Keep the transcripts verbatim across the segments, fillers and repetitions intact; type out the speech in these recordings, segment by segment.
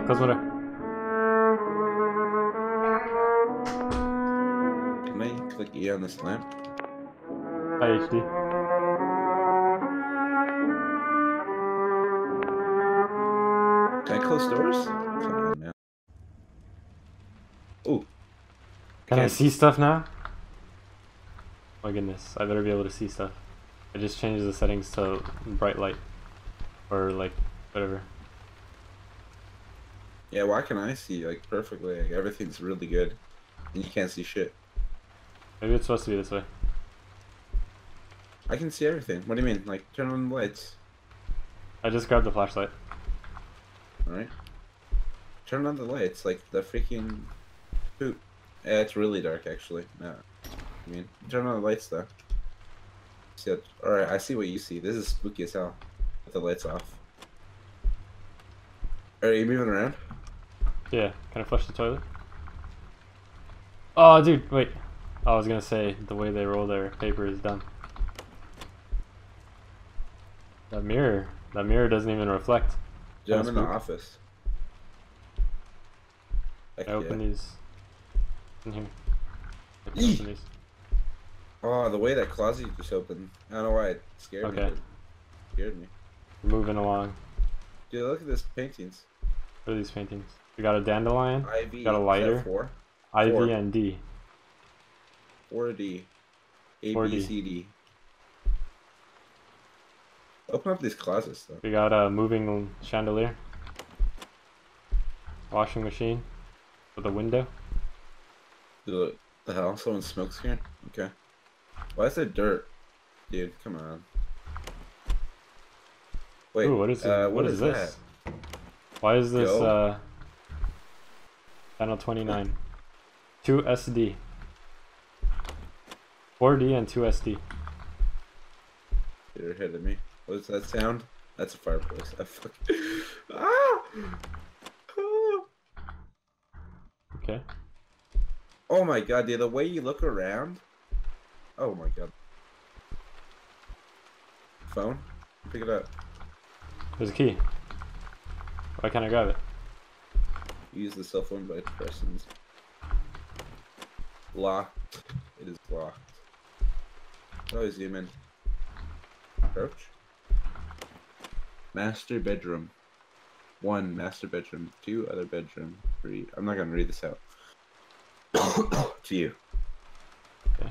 Cosmo. Can I click E on this lamp? Hi, H D. Can I close doors? Come on, man. Ooh. Can I Can. see stuff now? Oh my goodness, I better be able to see stuff. I just changed the settings to bright light. Or like, whatever. Yeah, why can I see like perfectly? Like everything's really good. And you can't see shit. Maybe it's supposed to be this way. I can see everything. What do you mean? Like turn on the lights. I just grabbed the flashlight. Alright. Turn on the lights, like the freaking poop. Yeah, it's really dark actually. No. I mean turn on the lights though. See it. Alright, I see what you see. This is spooky as hell. With the lights off. Are you moving around? Yeah, can I flush the toilet? Oh, dude, wait. I was gonna say, the way they roll their paper is dumb. That mirror, that mirror doesn't even reflect. Yeah, I'm in the Spook. office. Heck I open yeah. these in here. I can Eee! open these. Oh, the way that closet just opened. I don't know why it scared Okay. me. But it scared me. Moving along. Dude, look at this paintings. What are these paintings? We got a dandelion, I V. got a Is that lighter, four? I Four. V and D. four D. A, four B, D. C, D. Open up these closets, though. We got a moving chandelier. Washing machine with a window. The, the hell? Someone smokes here? Okay. Why is there dirt? Dude, come on. Wait, Ooh, what is this? uh, what, what is, is this? that? Why is this Yo. uh channel twenty-nine? two S D. four D and two S D. You're ahead of me. What is that sound? That's a fireplace. I fuck. Ah! Ah! Okay. Oh my god, dude, the way you look around. Oh my god. Phone? Pick it up. There's a key. Why can't I grab it? Use the cell phone by pressing. Locked. It is locked. Oh, zoom in. Approach. Master bedroom. One master bedroom. Two other bedroom. Three. I'm not gonna read this out. To you. Okay.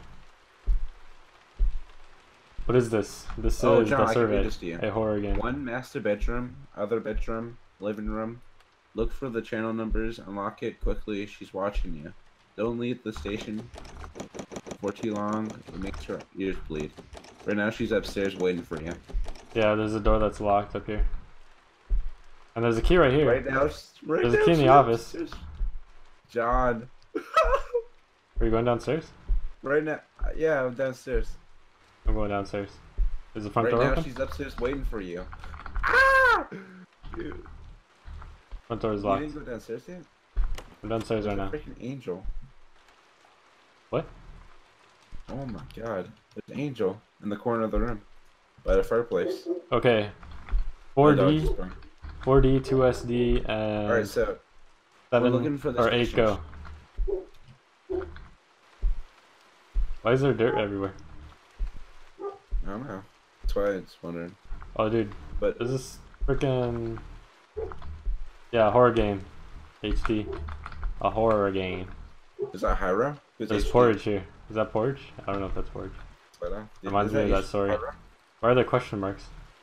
What is this? This Oh, is John, the I can read survey. this to you. A horror game. One master bedroom. Other bedroom. Living room. Look for the channel numbers. Unlock it quickly. She's watching you. Don't leave the station for too long. It makes her ears bleed. Right now, she's upstairs waiting for you. Yeah, there's a door that's locked up here. And there's a key right here. Right now, right There's now, a key in the she's office. upstairs. John. Are you going downstairs? Right now, yeah, I'm downstairs. I'm going downstairs. Is the front Right door now, open? she's upstairs waiting for you. Ah! Dude, Front door is you locked. didn't go downstairs yet? I'm downstairs right now. There's a freaking angel. What? Oh my god. There's an angel in the corner of the room. By the fireplace. Okay. four My dog D, just barked. four D, two S D, and Alright, so seven we're looking for the or eight stations. go. Why is there dirt everywhere? I don't know. That's why I was wondering. Oh, dude, But is this freaking yeah horror game? H D, a horror game. is that Hyra? Who's There's H D? porridge here. Is that porridge? I don't know if that's porridge. But, uh, Reminds is me of that H- story. Hyra? Why are there question marks?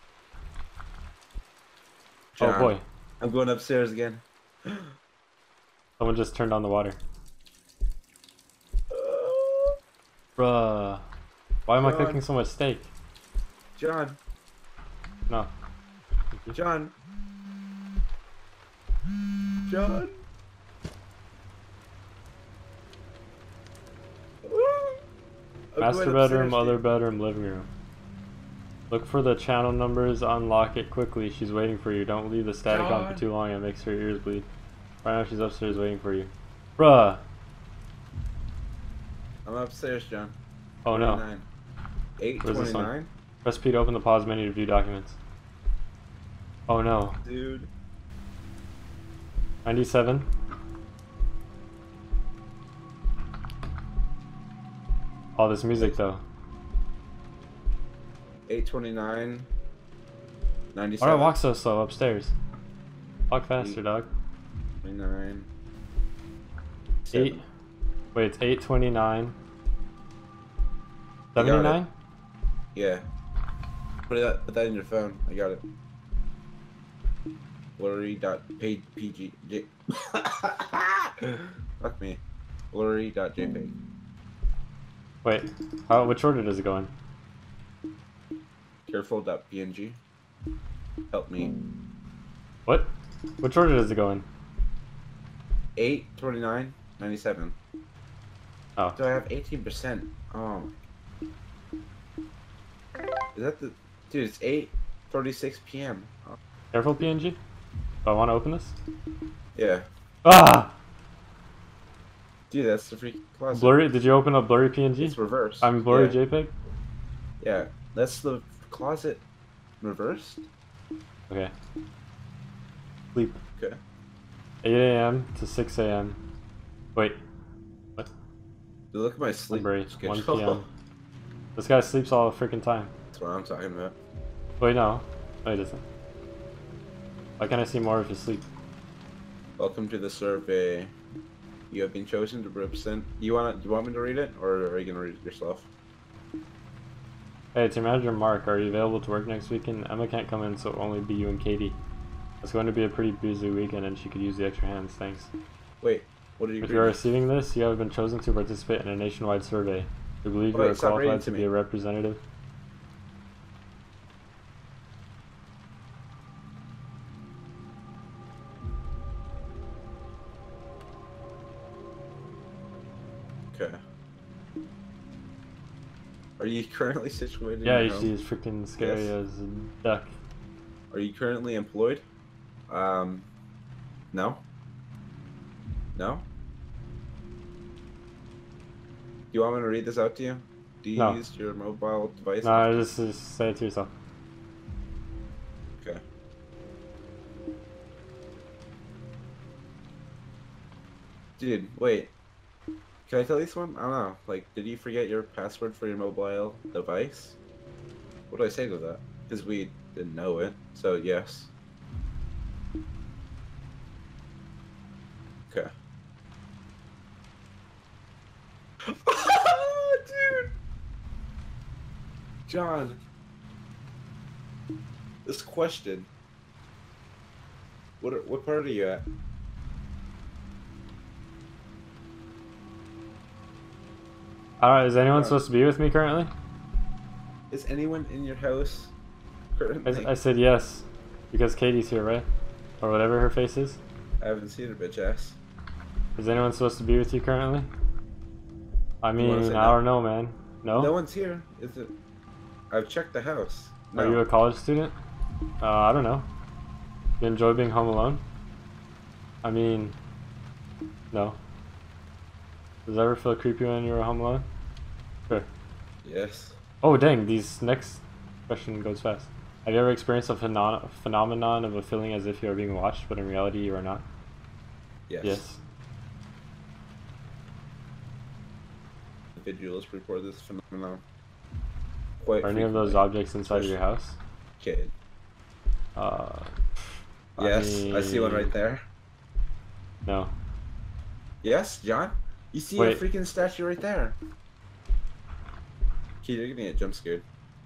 John, Oh boy, I'm going upstairs again. someone just turned on the water. Bruh, why am I John. cooking so much steak? John, No. John, John. I'm Master going bedroom, upstairs, other dude. bedroom, living room. Look for the channel numbers, unlock it quickly. She's waiting for you. Don't leave the static on for John. too long, it makes her ears bleed. Right now she's upstairs waiting for you. Bruh! I'm upstairs, John. Oh no. eight Where's this one? twenty-nine? Press P to open the pause menu to view documents. Oh no. Dude. ninety-seven. All this music though. eight twenty-nine. Why ninety-seven. do I walk so slow upstairs? Walk faster, dog. twenty-nine. Eight. Wait, it's eight twenty-nine. You got it. seventy-nine? Yeah. Put that. Put that in your phone. I got it. Blurry dot page pg. J Fuck me. Blurry dot jpeg. Wait, how, which order does it go in? Careful dot png. Help me. What? Which order does it go in? eight twenty-nine ninety-seven. Oh. So I have eighteen percent. Oh. Is that the dude? It's eight thirty-six p m Oh. Careful, P N G. Do I want to open this? Yeah, Ah! dude, that's the freaking closet. Blurry? Did you open up blurry P N G? It's reversed. I'm blurry yeah. JPEG? Yeah, that's the closet reversed. Okay. Sleep. Okay. eight A M to six A M Wait, Dude, look at my sleep Library, schedule. one P M This guy sleeps all the freaking time. That's what I'm talking about. Wait, no. No, he doesn't. Why can't I see more of his sleep? Welcome to the survey. You have been chosen to represent. You want? Do you want me to read it, or are you gonna read it yourself? Hey, it's your manager Mark. Are you available to work next weekend? Emma can't come in, so it'll only be you and Katie. It's going to be a pretty busy weekend, and she could use the extra hands. Thanks. Wait, what are you? If you are receiving this, you have been chosen to participate in a nationwide survey. We believe Wait, you are stop reading qualified to to me. be a representative. Okay. Are you currently situated? Yeah, in your she's home? as freaking scary Yes. as a duck. Are you currently employed? Um, no. No. Do you want me to read this out to you? Do you No. use your mobile device? No, just, just say it to yourself. Okay. Dude, wait. Can I tell you something? I don't know. Like, did you forget your password for your mobile device? What do I say to that? Because we didn't know it. So, yes. Okay. Dude! John. This question. What, are, what part are you at? Alright, is anyone Uh, supposed to be with me currently? Is anyone in your house currently? I, I said yes, because Katie's here, right? Or whatever her face is. I haven't seen her, bitch ass. Is anyone supposed to be with you currently? I You wanna mean, say I no? don't know, man. No? No one's here. Is it? I've checked the house. No. Are you a college student? Uh, I don't know. You enjoy being home alone? I mean, no. Does it ever feel creepy when you're home alone? Sure. Yes. Oh, dang, these next question goes fast. Have you ever experienced a pheno phenomenon of a feeling as if you are being watched, but in reality you are not? Yes. Yes. Individuals report this phenomenon. Quite Are any of those frequently. objects inside of your house? Okay. Uh, Yes, I, see one mean, right there. No. Yes, John. You see Wait. a freaking statue right there. Kid, you're gonna get jump scared.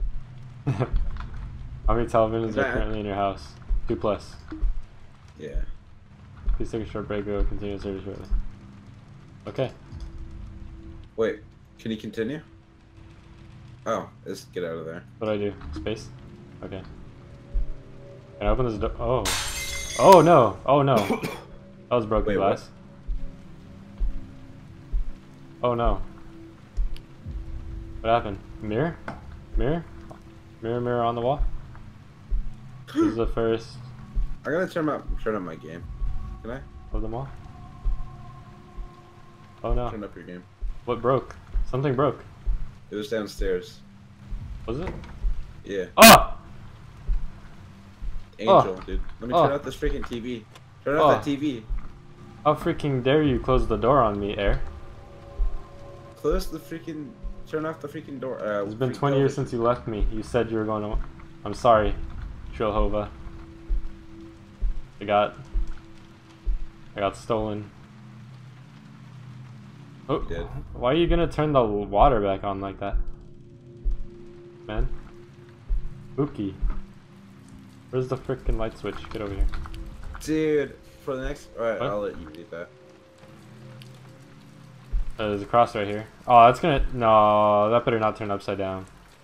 How many televisions are That- currently in your house? Two plus. Yeah. Please take a short break. We will continue service shortly. Okay. Wait, can you continue? Oh, let's get out of there. What do I do? Space? Okay. Can I open this door? Oh. Oh no! Oh no! That was broken Wait, glass. Oh no. What happened? Mirror? Mirror? Mirror, mirror on the wall? This is the first I'm gonna turn up turn up my game. Can I? of them all. Oh no. Turn up your game. What broke? Something broke. It was downstairs. Was it? Yeah. Ah! Angel, dude. Let me turn Oh. out this freaking T V. Turn out Oh. that T V. How freaking dare you close the door on me, Air? Close the freaking... Turn off the freaking door. Uh, It's been twenty years since you left me. You said you were going to... I'm sorry, Trilhova. I got... I got stolen. Oh, did. Why are you gonna turn the water back on like that? Man. Spooky. Where's the freaking light switch? Get over here. Dude, for the next... Alright, What? I'll let you read that. Uh, there's a cross right here. Oh, that's gonna... No, that better not turn upside down.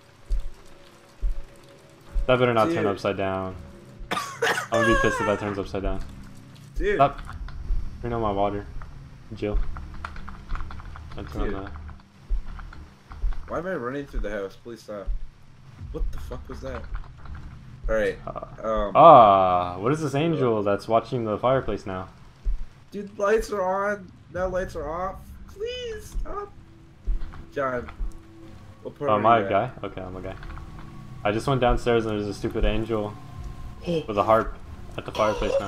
That better not Dude. turn upside down. I'm gonna be pissed if that turns upside down. Dude. Stop. Turn on my water. Jill. Don't turn on Dude. the... Why am I running through the house? Please stop. What the fuck was that? Alright. Uh, Um, ah, what is this angel that's watching the fireplace now? Dude, lights are on. Now lights are off. Please stop. John. What part Oh, are am I you a at? guy? Okay, I'm a guy. I just went downstairs and there's a stupid angel with a harp at the fireplace now.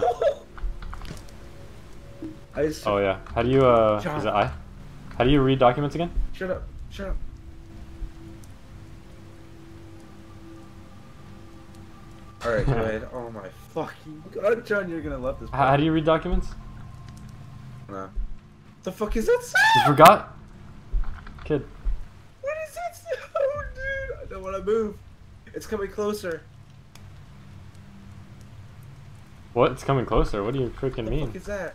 I just... Oh yeah. How do you uh? John. Is it I? How do you read documents again? Shut up. Shut up. Alright, go ahead. Oh my fucking god, John, you're gonna love this. How, how do you read documents? No. The fuck is that You sound? forgot? Kid. What is that sound, dude? I don't want to move. It's coming closer. What? It's coming closer. What do you freaking What the mean? fuck is that?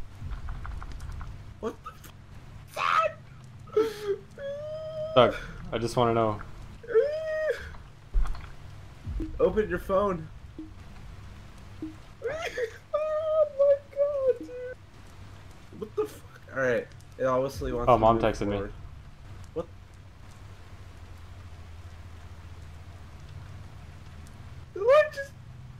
What the fuck? Doug, I just want to know. Open your phone. Oh my god, dude. What the fuck? Alright. It obviously wants Oh, to Mom move texted me. forward. What? The light just...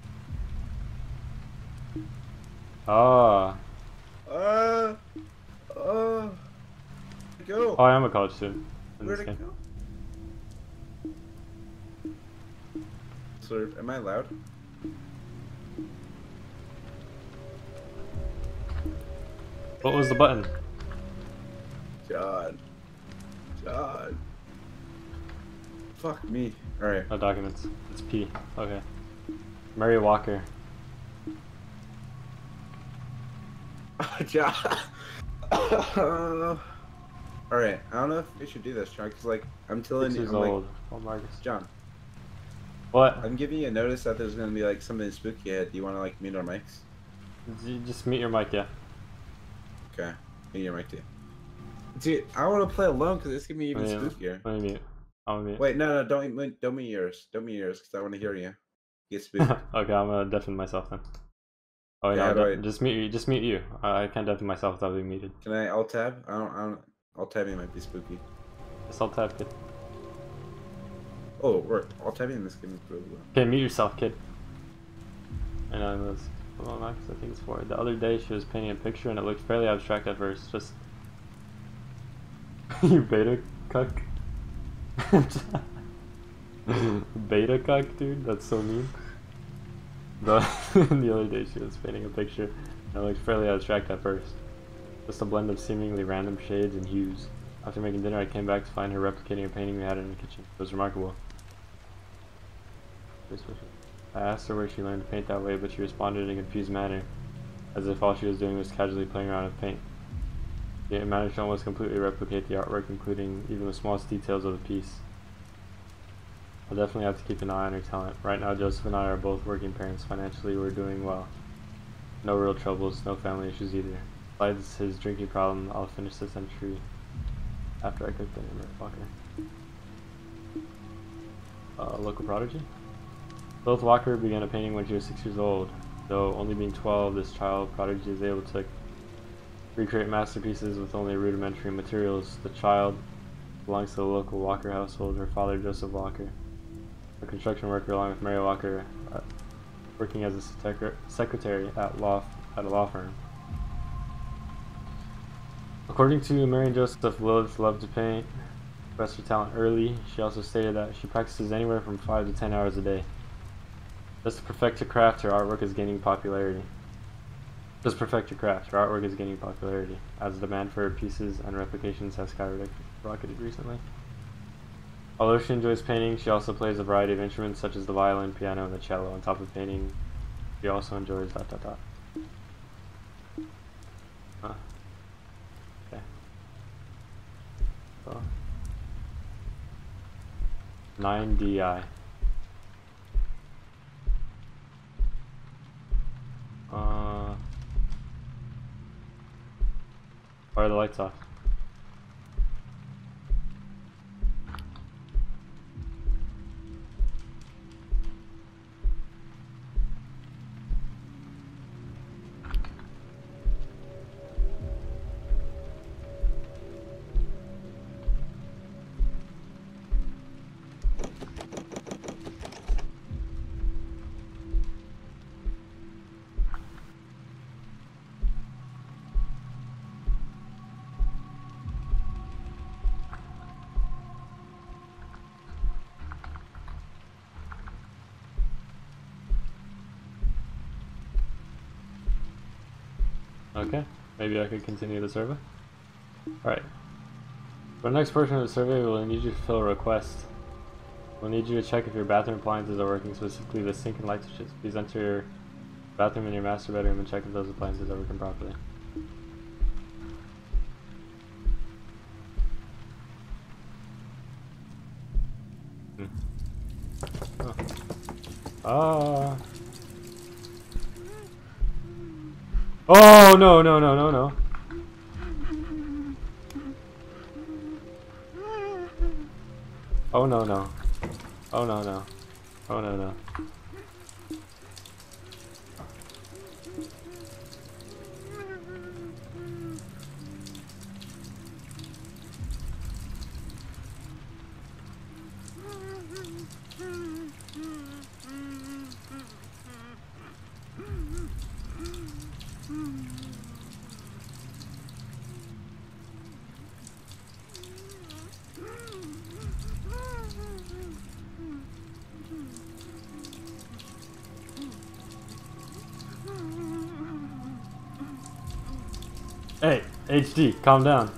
Ah. Uh... Uh... Go. Oh, I am a college student in Where'd this it game. go? So, am I loud? What was the button? John. John. Fuck me. Alright. Oh, documents. It's P. Okay. Mary Walker. John. Alright, I don't know if we should do this, John, because, like, I'm telling Six you, years I'm like, old. Oh, Marcus. John, What? I'm giving you a notice that there's gonna be, like, something spooky ahead. Do you want to, like, mute our mics? You just mute your mic, yeah. Okay, mute your mic, too. Dude, I want to play alone because it's gonna be even Oh, yeah. spookier. Let me mute. I'm mute. Wait, no, no, don't mute, don't mute yours. Don't mute yours because I want to hear you. Get spooked. Okay, I'm gonna deafen myself then. Oh, Yeah, yeah, how do I- just mute you. Just mute you. I I can't deafen myself without being muted. Can I alt tab? I don't, I don't, alt tabbing might be spooky. Just alt tab, kid. Oh, work. Alt tabbing this game is really well. Okay, mute yourself, kid. And I was, hold on, Max, I think it's for the other day. She was painting a picture and it looked fairly abstract at first. Just you beta cuck. Beta cuck, dude. That's so mean. The the other day she was painting a picture and it looked fairly abstract at first. Just a blend of seemingly random shades and hues. After making dinner, I came back to find her replicating a painting we had in the kitchen. It was remarkable. I asked her where she learned to paint that way, but she responded in a confused manner, as if all she was doing was casually playing around with paint. Yet it managed to almost completely replicate the artwork, including even the smallest details of the piece. I'll definitely have to keep an eye on her talent. Right now, Joseph and I are both working parents. Financially, we're doing well. No real troubles, no family issues either. Besides his drinking problem, I'll finish this entry after I cook dinner. Walker. Uh, local prodigy? Lilith Walker began a painting when she was six years old. Though only being twelve, this child prodigy is able to recreate masterpieces with only rudimentary materials. The child belongs to the local Walker household. Her father, Joseph Walker, a construction worker, along with Mary Walker, uh, working as a secre secretary at law at a law firm. According to Mary and Joseph, Lilith loved to paint, expressed her talent early. She also stated that she practices anywhere from five to ten hours a day. Just to perfect her craft, her artwork is gaining popularity. Just perfect your craft. Your artwork is gaining popularity, as the demand for pieces and replications has skyrocketed recently. Although she enjoys painting, she also plays a variety of instruments such as the violin, piano, and the cello. On top of painting, she also enjoys dot dot dot. Huh. Okay. So. nine D I. Uh, why are the lights off? Okay, maybe I could continue the survey. Alright. For the next portion of the survey, we'll need you to fill a request. We'll need you to check if your bathroom appliances are working, specifically the sink and light switches. Please enter your bathroom and your master bedroom and check if those appliances are working properly. Hmm. Oh. Ah. Oh, no, no, no, no, no. Oh, no, no. Oh, no, no. Oh, no, no. Hey, H D, calm down.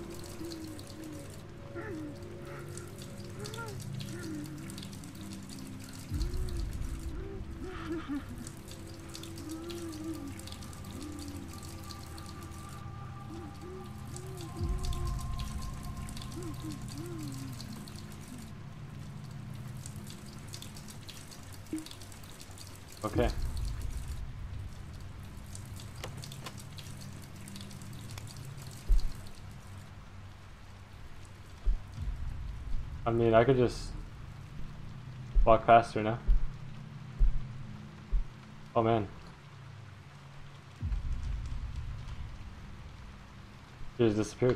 Okay. I mean, I could just walk past her now. Oh man. She just disappeared.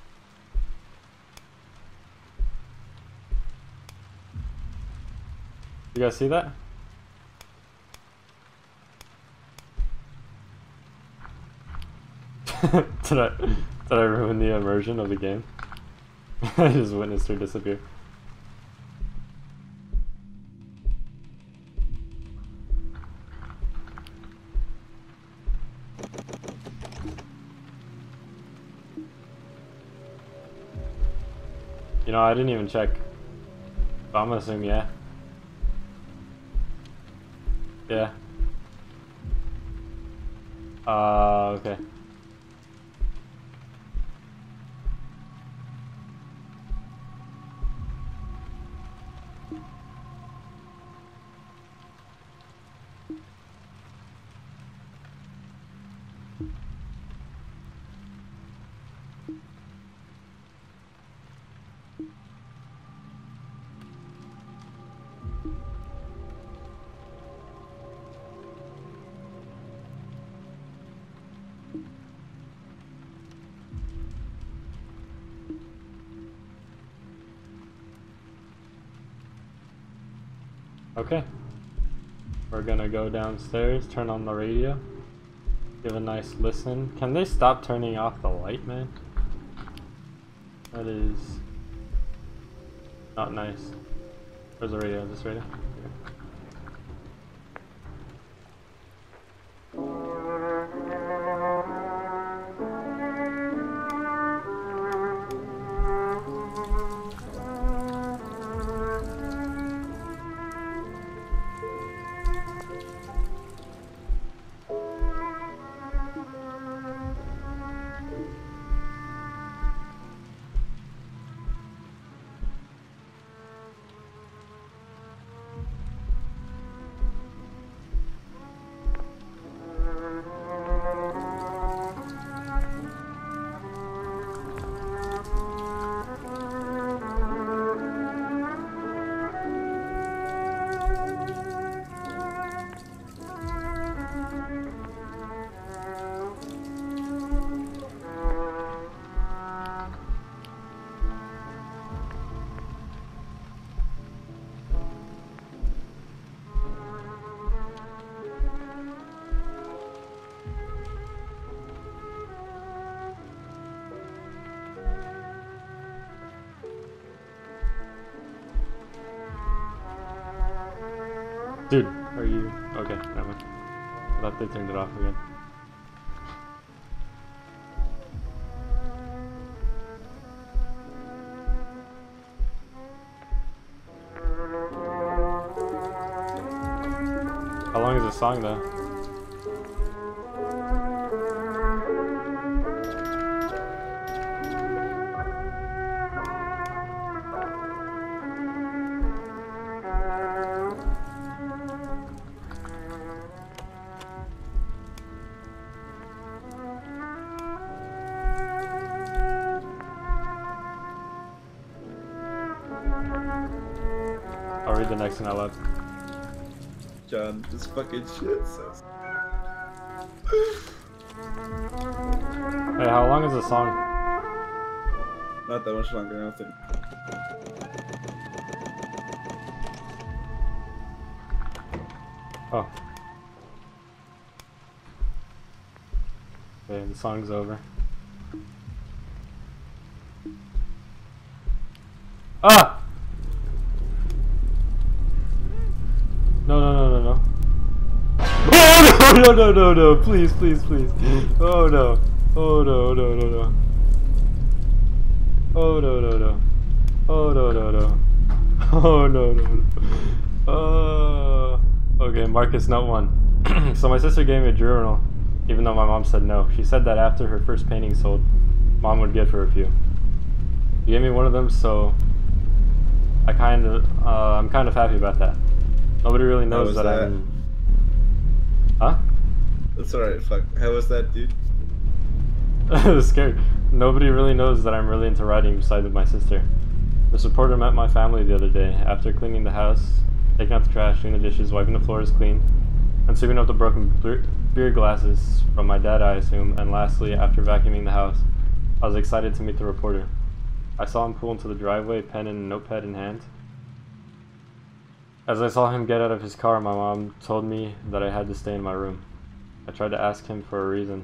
You guys see that? did I did I ruin the immersion of the game? I just witnessed her disappear. You know, I didn't even check. But I'm gonna assume yeah. Yeah. Uh, okay. Okay. We're gonna go downstairs, turn on the radio, give a nice listen. Can they stop turning off the light, man? That is not nice. Where's the radio? Is this radio? Here. Dude, are you... Okay, never mind. I thought they turned it off again. How long is the song though? I'll read the next one out loud. John, this fucking shit says. Hey, how long is the song? Not that much longer, I don't think. Oh. Okay, the song's over. Ah! No, no, no, no, no. Oh, no, no, no, no, no, please, please, please. Oh, no. Oh, no, no, no, no. Oh, no, no, no. Oh, no, no, no. Oh, no, no, no. Oh. Okay, Marcus, note one. So my sister gave me a journal, even though my mom said no. She said that after her first painting sold, mom would give her a few. She gave me one of them, so I kind of, uh, I'm kind of happy about that. Nobody really knows that, that I'm... Huh? That's alright, fuck. How was that, dude? It was scary. Nobody really knows that I'm really into writing besides with my sister. This reporter met my family the other day. After cleaning the house, taking out the trash, doing the dishes, wiping the floors clean, and sweeping up the broken beer glasses from my dad, I assume, and lastly, after vacuuming the house, I was excited to meet the reporter. I saw him pull into the driveway, pen and notepad in hand. As I saw him get out of his car, my mom told me that I had to stay in my room. I tried to ask him for a reason,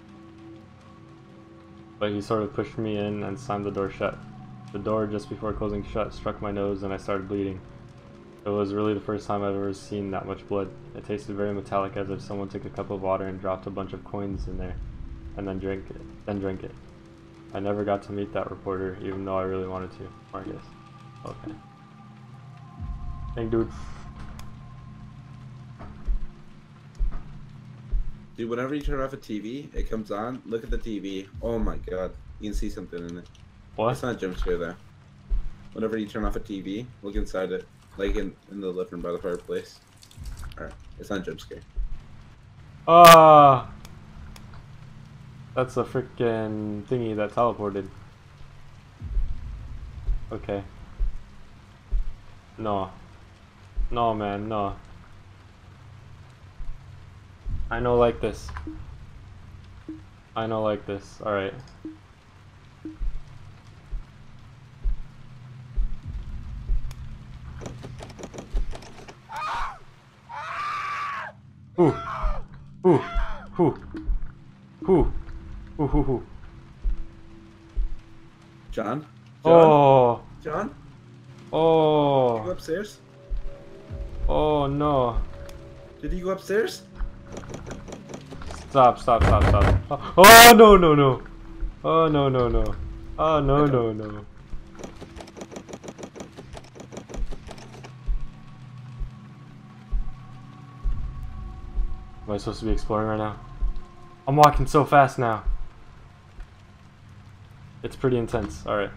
but he sort of pushed me in and slammed the door shut. The door, just before closing shut, struck my nose and I started bleeding. It was really the first time I've ever seen that much blood. It tasted very metallic, as if someone took a cup of water and dropped a bunch of coins in there, and then drank it. Then drank it. I never got to meet that reporter, even though I really wanted to. Marcus. Okay. Thank dude. Dude, whenever you turn off a T V, it comes on. Look at the T V. Oh my god, you can see something in it. What? It's not a jump scare there. Whenever you turn off a T V, look inside it, like in in the living room by the fireplace. Alright, it's not a jump scare. Ah, uh, that's a freaking thingy that teleported. Okay. No. No, man, no. I know like this. I know like this. Alright. Ooh. Ooh. Ooh. Ooh. Ooh. Ooh. Ooh. John? John? Oh. John? Oh. Did you go upstairs? Oh no. Did he go upstairs? Stop, stop, stop, stop. Oh, oh no, no, no. Oh no, no, no. Oh no, no, no. Am I supposed to be exploring right now? I'm walking so fast now. It's pretty intense. Alright.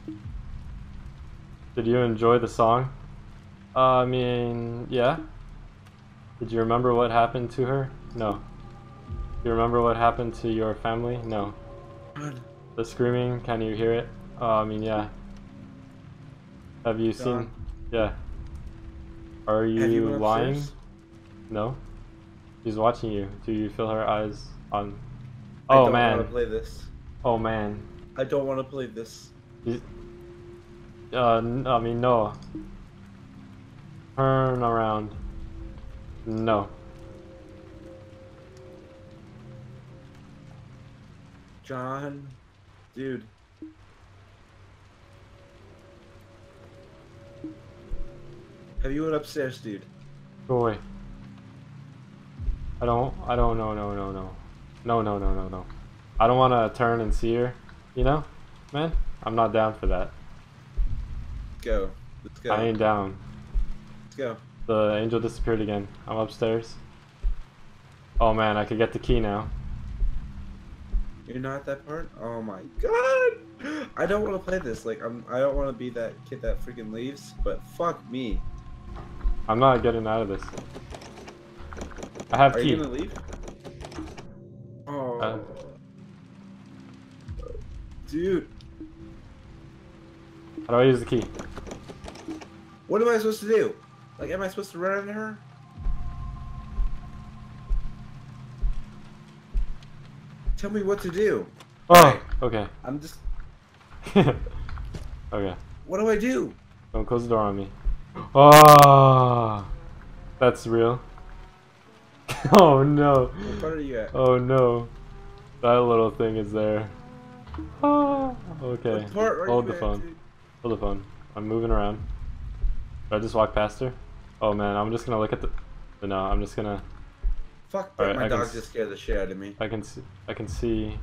Did you enjoy the song? Uh, I mean, yeah. Did you remember what happened to her? No. Do you remember what happened to your family? No. God. The screaming, can you hear it? Uh, I mean, yeah. Have you John. seen? Yeah. Are you, Have you been lying? upstairs? No. She's watching you. Do you feel her eyes on? I Oh don't man. want to play this. Oh man. I don't want to play this. You, uh, n- I mean, no. Turn around. No. John, dude. Have you went upstairs, dude? Go away. I don't, I don't, no, no, no, no. No, no, no, no, no. I don't want to turn and see her, you know? Man, I'm not down for that. Let's go. Let's go. I ain't down. Let's go. The angel disappeared again. I'm upstairs. Oh man, I could get the key now. You're not at that part? Oh my god! I don't want to play this. Like, I'm. I don't want to be that kid that freaking leaves. But fuck me. I'm not getting out of this. I have Are key. you gonna leave? Oh, Uh, dude. how do I use the key? What am I supposed to do? Like, am I supposed to run into her? Tell me what to do. Oh, okay. I'm just. Okay. What do I do? Don't close the door on me. Oh, that's real. Oh no. What part are you at? Oh no. That little thing is there. Oh, okay. What part are Hold you the at, phone. dude? Hold the phone. I'm moving around. Did I just walk past her? Oh man, I'm just gonna look at the. No, I'm just gonna. Fuck that. Alright, My I can dog s- just scared the shit out of me. I can see. I can see.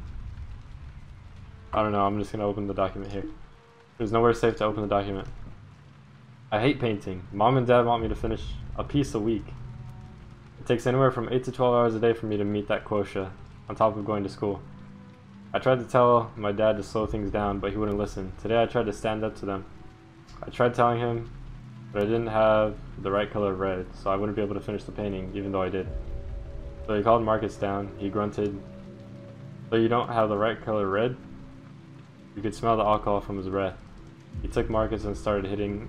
I don't know. I'm just gonna open the document here. There's nowhere safe to open the document. I hate painting. Mom and Dad want me to finish a piece a week. It takes anywhere from eight to twelve hours a day for me to meet that quota, on top of going to school. I tried to tell my dad to slow things down, but he wouldn't listen. Today I tried to stand up to them. I tried telling him, but I didn't have the right color of red, so I wouldn't be able to finish the painting, even though I did. So he called Marcus down. He grunted, "So you don't have the right color red?" You could smell the alcohol from his breath. He took Marcus and started hitting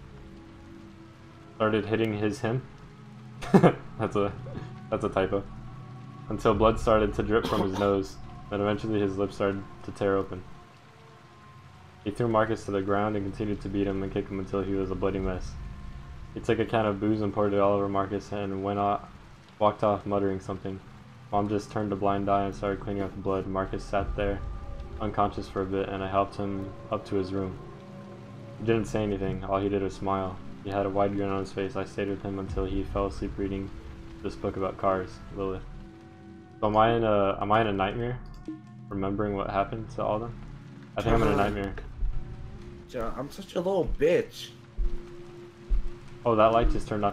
started hitting his him. that's a that's a typo. Until blood started to drip from his nose. Then eventually his lips started to tear open. He threw Marcus to the ground and continued to beat him and kick him until he was a bloody mess. He took a can of booze and poured it all over Marcus and went off, walked off muttering something. Mom just turned a blind eye and started cleaning up the blood. Marcus sat there, unconscious for a bit, and I helped him up to his room. He didn't say anything. All he did was smile. He had a wide grin on his face. I stayed with him until he fell asleep reading this book about cars, Lilith. So am I in a am I in a nightmare? Remembering what happened to all of them? I think I'm in a nightmare. John, I'm such a little bitch. Oh, that light just turned on.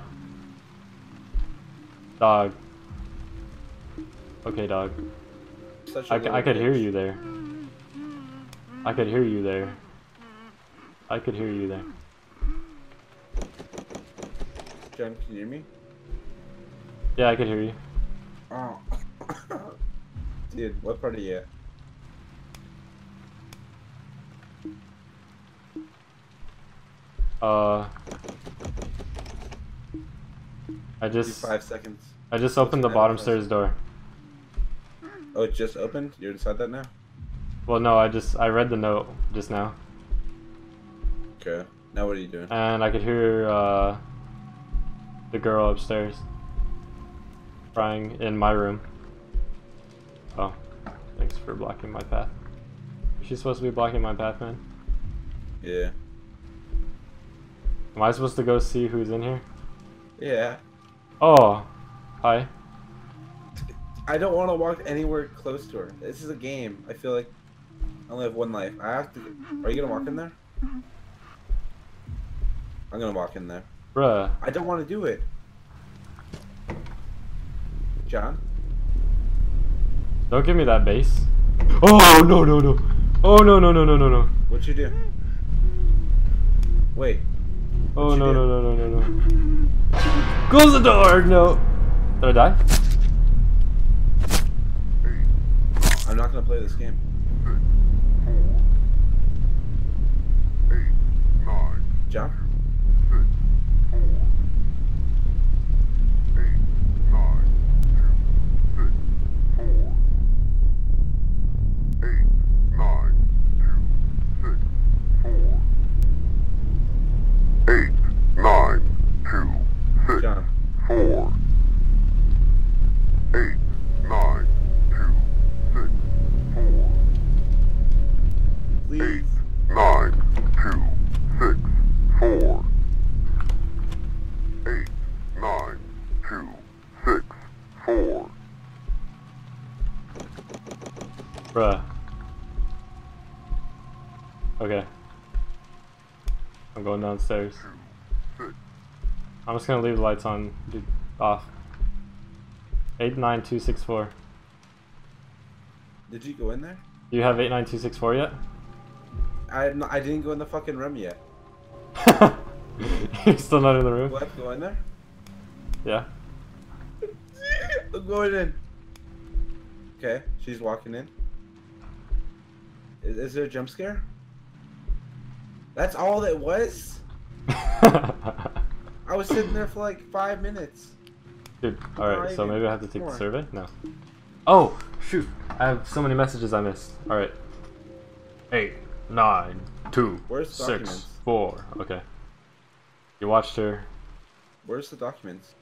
Dog. Okay, dog. Such a I, little I could bitch. hear you there. I could hear you there. I could hear you there. John, can you hear me? Yeah, I could hear you. Oh. Dude, what part are you at? Uh, I Give you just five seconds. I just opened the What's bottom that? stairs door. Oh, it just opened? You're inside that now? Well, no, I just I read the note just now, Okay. Now what are you doing? and I could hear uh the girl upstairs crying in my room. Oh, thanks for blocking my path. Is she supposed to be blocking my path, man? Yeah. Am I supposed to go see who's in here? Yeah. Oh, hi. I don't want to walk anywhere close to her. This is a game. I feel like I only have one life. I have to. Are you gonna walk in there? I'm gonna walk in there. Bruh. I don't want to do it. John? Don't give me that base. Oh, no, no, no. Oh, no, no, no, no, no, no. What'd you do? Wait. Oh, What'd no, you do? no, no, no, no, no. Close the door! No. Did I die? I'm not gonna play this game. John? John. Four, eight, nine, two, six, four, Please. eight, nine, two, six, four, Okay. I'm going downstairs. I'm just gonna leave the lights on, dude, off. eight nine two six four. Did you go in there? Do you have eight nine two six four yet? I I didn't go in the fucking room yet. You're still not in the room? What? Go in there? Yeah. I'm going in. Okay, she's walking in. Is, is there a jump scare? That's all it was? I was sitting there for like five minutes. Dude, alright, so Five maybe I have to take more. the survey? No. Oh, shoot. I have so many messages I missed. Alright. Eight, nine, two, Where's the six, documents? four. Okay. You watched her. Where's the documents?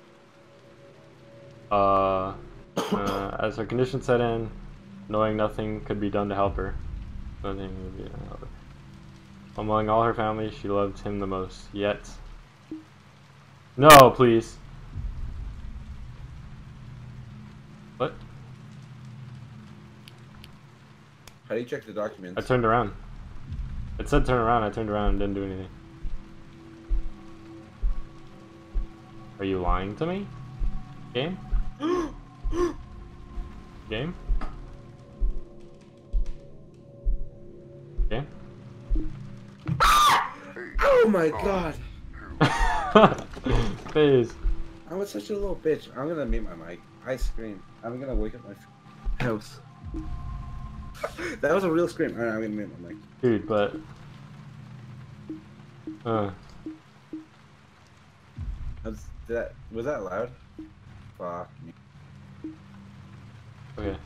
Uh, uh, as her condition set in, knowing nothing could be done to help her. Nothing would be done to help her. Among all her family, she loved him the most. Yet. No, please. What? How do you check the documents? I turned around. It said turn around, I turned around and didn't do anything. Are you lying to me? Game? Game? Game? Oh my god! Phase. I was such a little bitch. I'm gonna mute my mic. I scream. I'm gonna wake up my f- house. That was a real scream. Alright, I'm gonna mute my mic. Dude, but... Uh, Was that, was that loud? Fuck me. okay.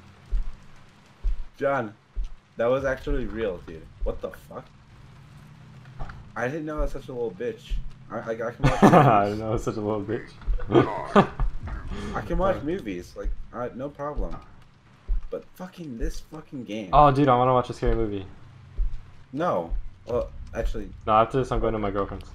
John, that was actually real, dude. What the fuck? I didn't know I was such a little bitch. I, I, I can watch I movies. know, such a little bitch. I can watch movies, like, uh, no problem. But fucking this fucking game. Oh, dude, I want to watch a scary movie. No. Well, actually, No, after this, I'm going to my girlfriend's.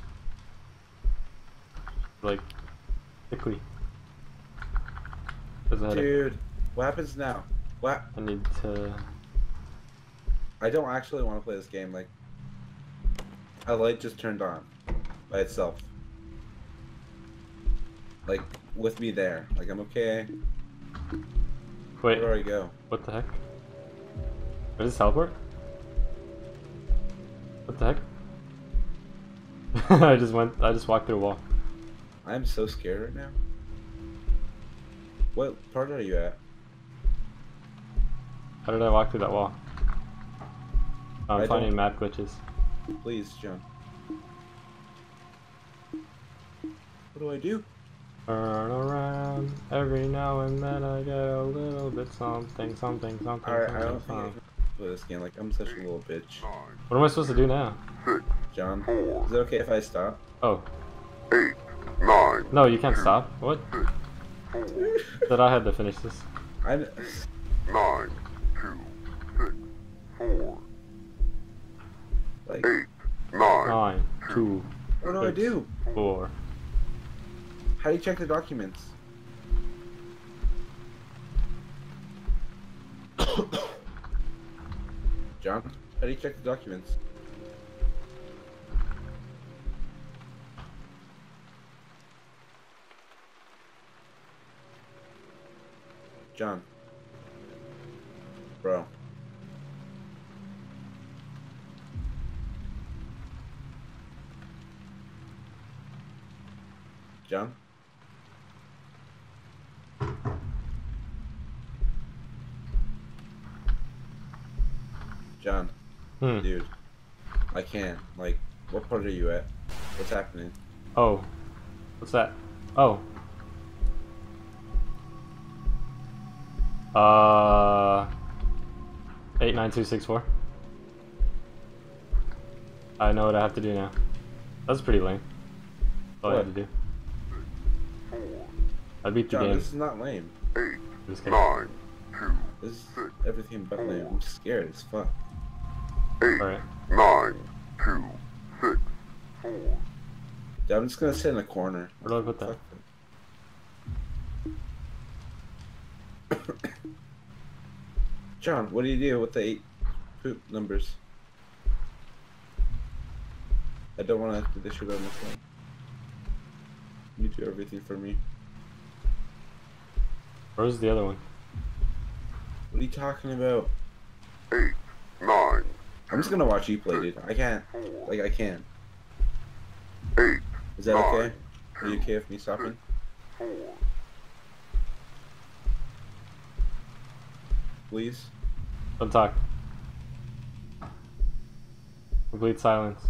Like, quickly. There's a headache. dude, what happens now? What? I need to. I don't actually want to play this game. Like, a light just turned on by itself. Like, with me there. Like, I'm okay. Wait, Where do I go? what the heck? Does this teleport? What the heck? I just went. I just walked through a wall. I'm so scared right now. What part are you at? How did I walk through that wall? I'm I finding don't- map glitches. Please, John. What do I do? Turn around. Every now and then I get a little bit something, something, something, Alright, I something. don't think I something. can play this game. Like, I'm such a little bitch. What am I supposed to do now? John, is it okay if I stop? Oh, Eight, nine, no, you can't stop. What? That I had to finish this. I. nine, two, six, four, Like, eight, nine, Nine, two, what do I do? four. How do you check the documents? John, how do you check the documents? John. Bro. John? John, Hmm. dude, I can't. Like, what part are you at? What's happening? Oh. What's that? Oh. Uh. Eight nine two six four. I know what I have to do now. That's pretty lame. That's all I What? had to do. I beat the John, game. this is not lame. eight, Just kidding. nine, two, This is everything but lame. I'm scared as fuck. eight, Alright. nine, two, six, four, Dude, I'm just gonna sit in a corner. Where do I put that? Fuck it. John, what do you do with the eight poop numbers? I don't want to do this shit on my phone. You do everything for me. Where's the other one? What are you talking about? eight, nine, I'm just gonna watch you play, dude. I can't. four, Like, I can't. eight, Is that nine, okay? Are you okay with me stopping? four, Please? Don't talk. Complete silence.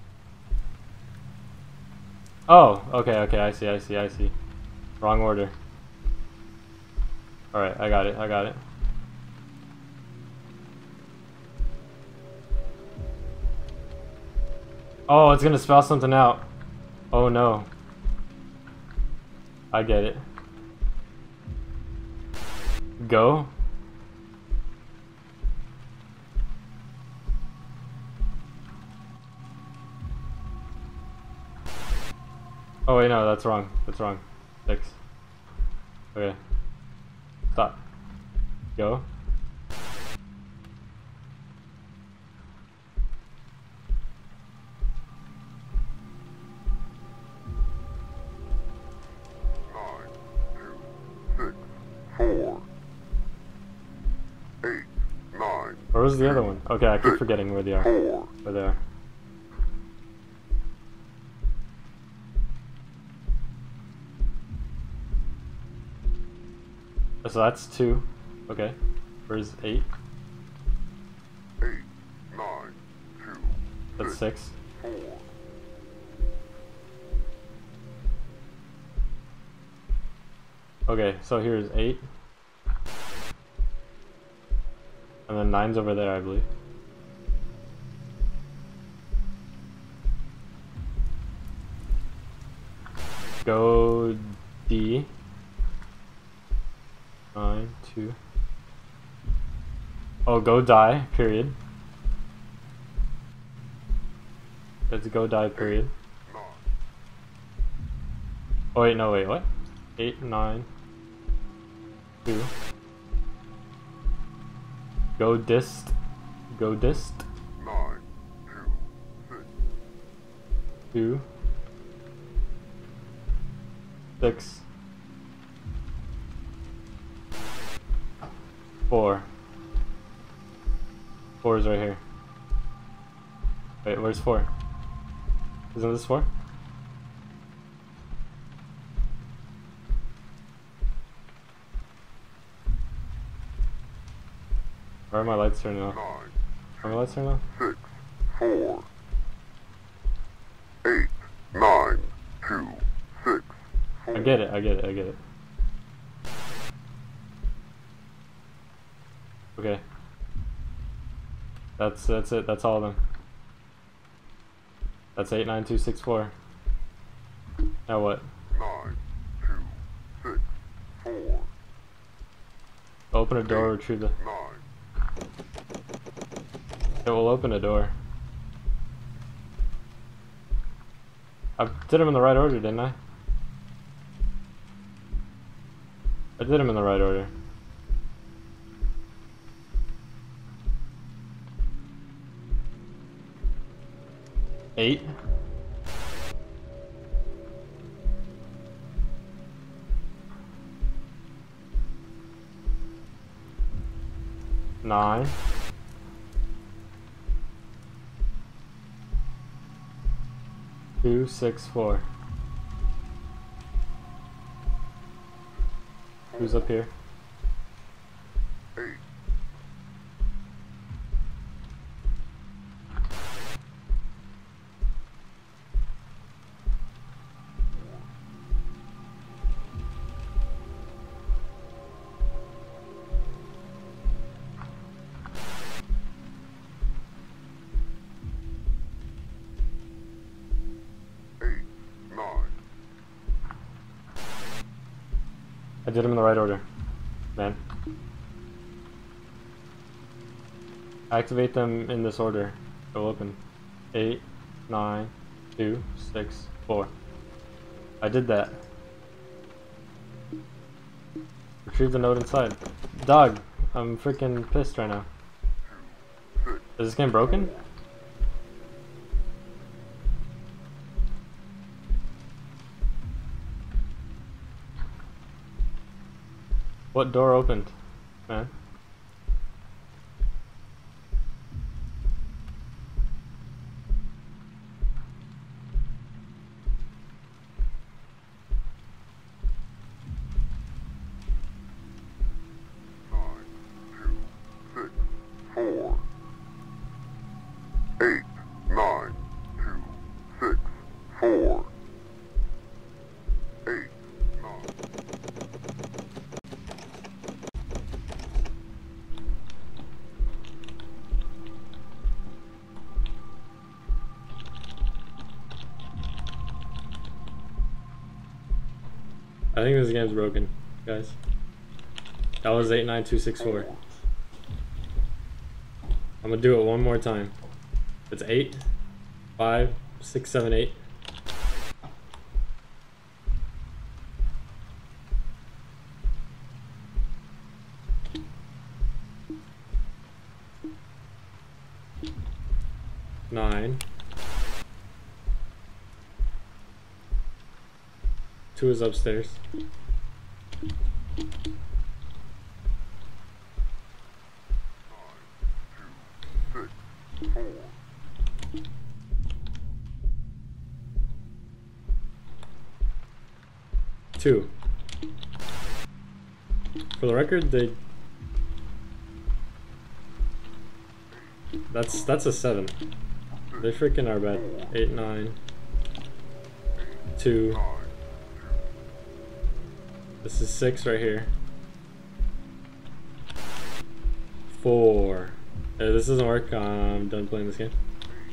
Oh, okay, okay, I see, I see, I see. Wrong order. Alright, I got it, I got it. Oh, it's gonna spell something out. Oh no. I get it. Go. Oh wait, no, that's wrong. That's wrong. Six. Okay. Stop. Go. nine, two, six, four, eight, nine, Where was the other one? Okay, I keep forgetting where they are. four, Where they are. So that's two. Okay. Where's eight? eight, nine, two, That's six. four, Okay, so here's eight. And then nine's over there, I believe. Go D. Nine, two. Oh, go die, period. Let's go die, period. nine, Oh wait, no, wait, what? Eight, nine, two. Go dist. Go dist. nine, two, six, Two. Six. Four. Four is right here. Wait, where's four? Isn't this four? Why are my lights turning off? nine, Are my lights turning off? six, four, eight, nine, two, six, four. I get it, I get it, I get it. Okay. That's that's it, that's all of them. That's eight, nine, two, six, four. Now what? Nine, two, six, four, Open a door, retrieve the... nine, It will open a door. I did them in the right order, didn't I? I did them in the right order. Eight. Nine. Two, six, four. Who's up here? eight, eight, nine, I did them in the right order, man. Activate them in this order. Go open. Eight, nine, two, six, four. I did that. Retrieve the note inside. Dog, I'm freaking pissed right now. Is this game broken? What door opened, man? Four, eight, nine, two, six, four, eight, nine. I think this game's broken, guys. That was eight nine two six four. I'm gonna do it one more time. It's eight, five, six, seven, eight. Nine. Two is upstairs. Two. For the record, they that's that's a seven. They freaking are bad. Eight, nine, two. This is six right here. Four. Hey, this doesn't work. I'm done playing this game.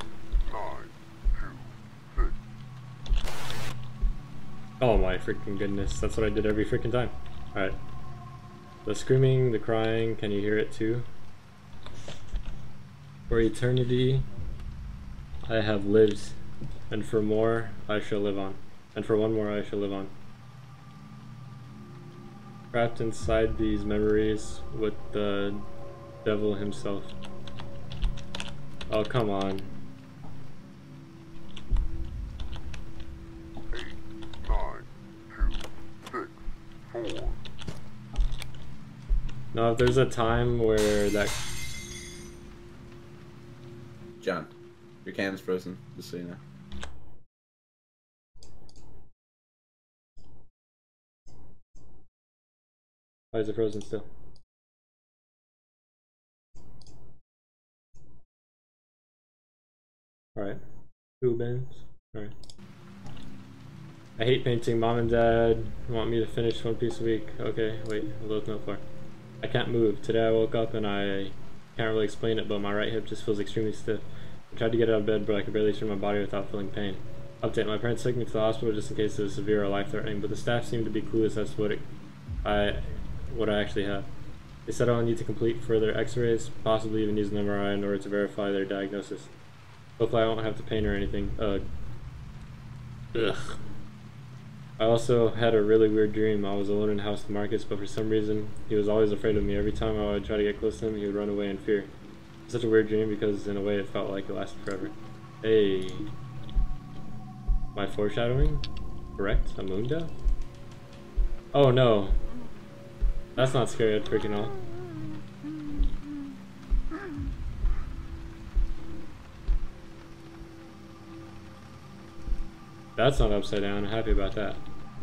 Oh my freaking goodness, that's what I did every freaking time. Alright. The screaming, the crying, can you hear it too? For eternity I have lived, and for more I shall live on. And for one more I shall live on. Trapped inside these memories with the devil himself. Oh, come on. No, if there's a time where that... John, your cam's frozen, just so you know. Why is it frozen still? Alright. Two bins. Alright. I hate painting. Mom and Dad want me to finish one piece a week. Okay, wait, a little no floor. I can't move. Today I woke up and I can't really explain it, but my right hip just feels extremely stiff. I tried to get out of bed, but I could barely turn my body without feeling pain. Update, my parents took me to the hospital just in case it was severe or life-threatening, but the staff seemed to be clueless as to what it, I, what I actually have. They said I'll need to complete further x-rays, possibly even use an M R I in order to verify their diagnosis. Hopefully I won't have to pain or anything. Ugh. Ugh. I also had a really weird dream. I was alone in the house with Marcus, but for some reason, he was always afraid of me. Every time I would try to get close to him, he would run away in fear. It's such a weird dream because in a way it felt like it lasted forever. Hey. My foreshadowing? Correct? A moon death? Oh no. That's not scary at freaking all. That's not upside down. I'm happy about that.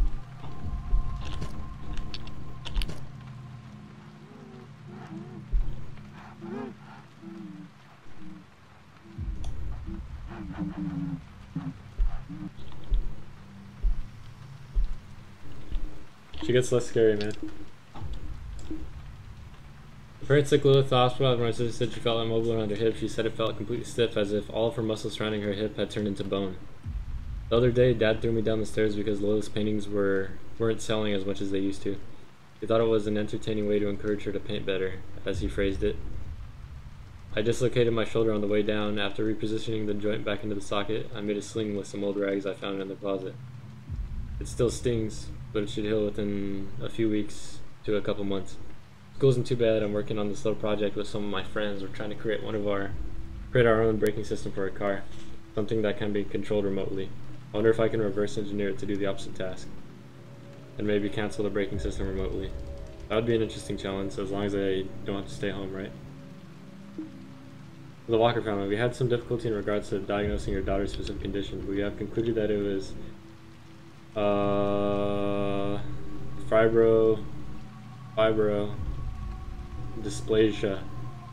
She gets less scary, man. The parents took Lilith to the hospital. When my sister said she felt immobile around her hip, she said it felt completely stiff, as if all of her muscles surrounding her hip had turned into bone. The other day, Dad threw me down the stairs because Lilith's paintings were, weren't selling as much as they used to. He thought it was an entertaining way to encourage her to paint better, as he phrased it. I dislocated my shoulder on the way down. After repositioning the joint back into the socket, I made a sling with some old rags I found in the closet. It still stings, but it should heal within a few weeks to a couple months. School isn't too bad. I'm working on this little project with some of my friends. We're trying to create one of our, create our own braking system for a car, something that can be controlled remotely. I wonder if I can reverse engineer it to do the opposite task, and maybe cancel the braking system remotely. That would be an interesting challenge, as long as I don't have to stay home, right? The Walker family, we had some difficulty in regards to diagnosing your daughter's specific condition. We have concluded that it was uh, fibro, fibro, dysplasia,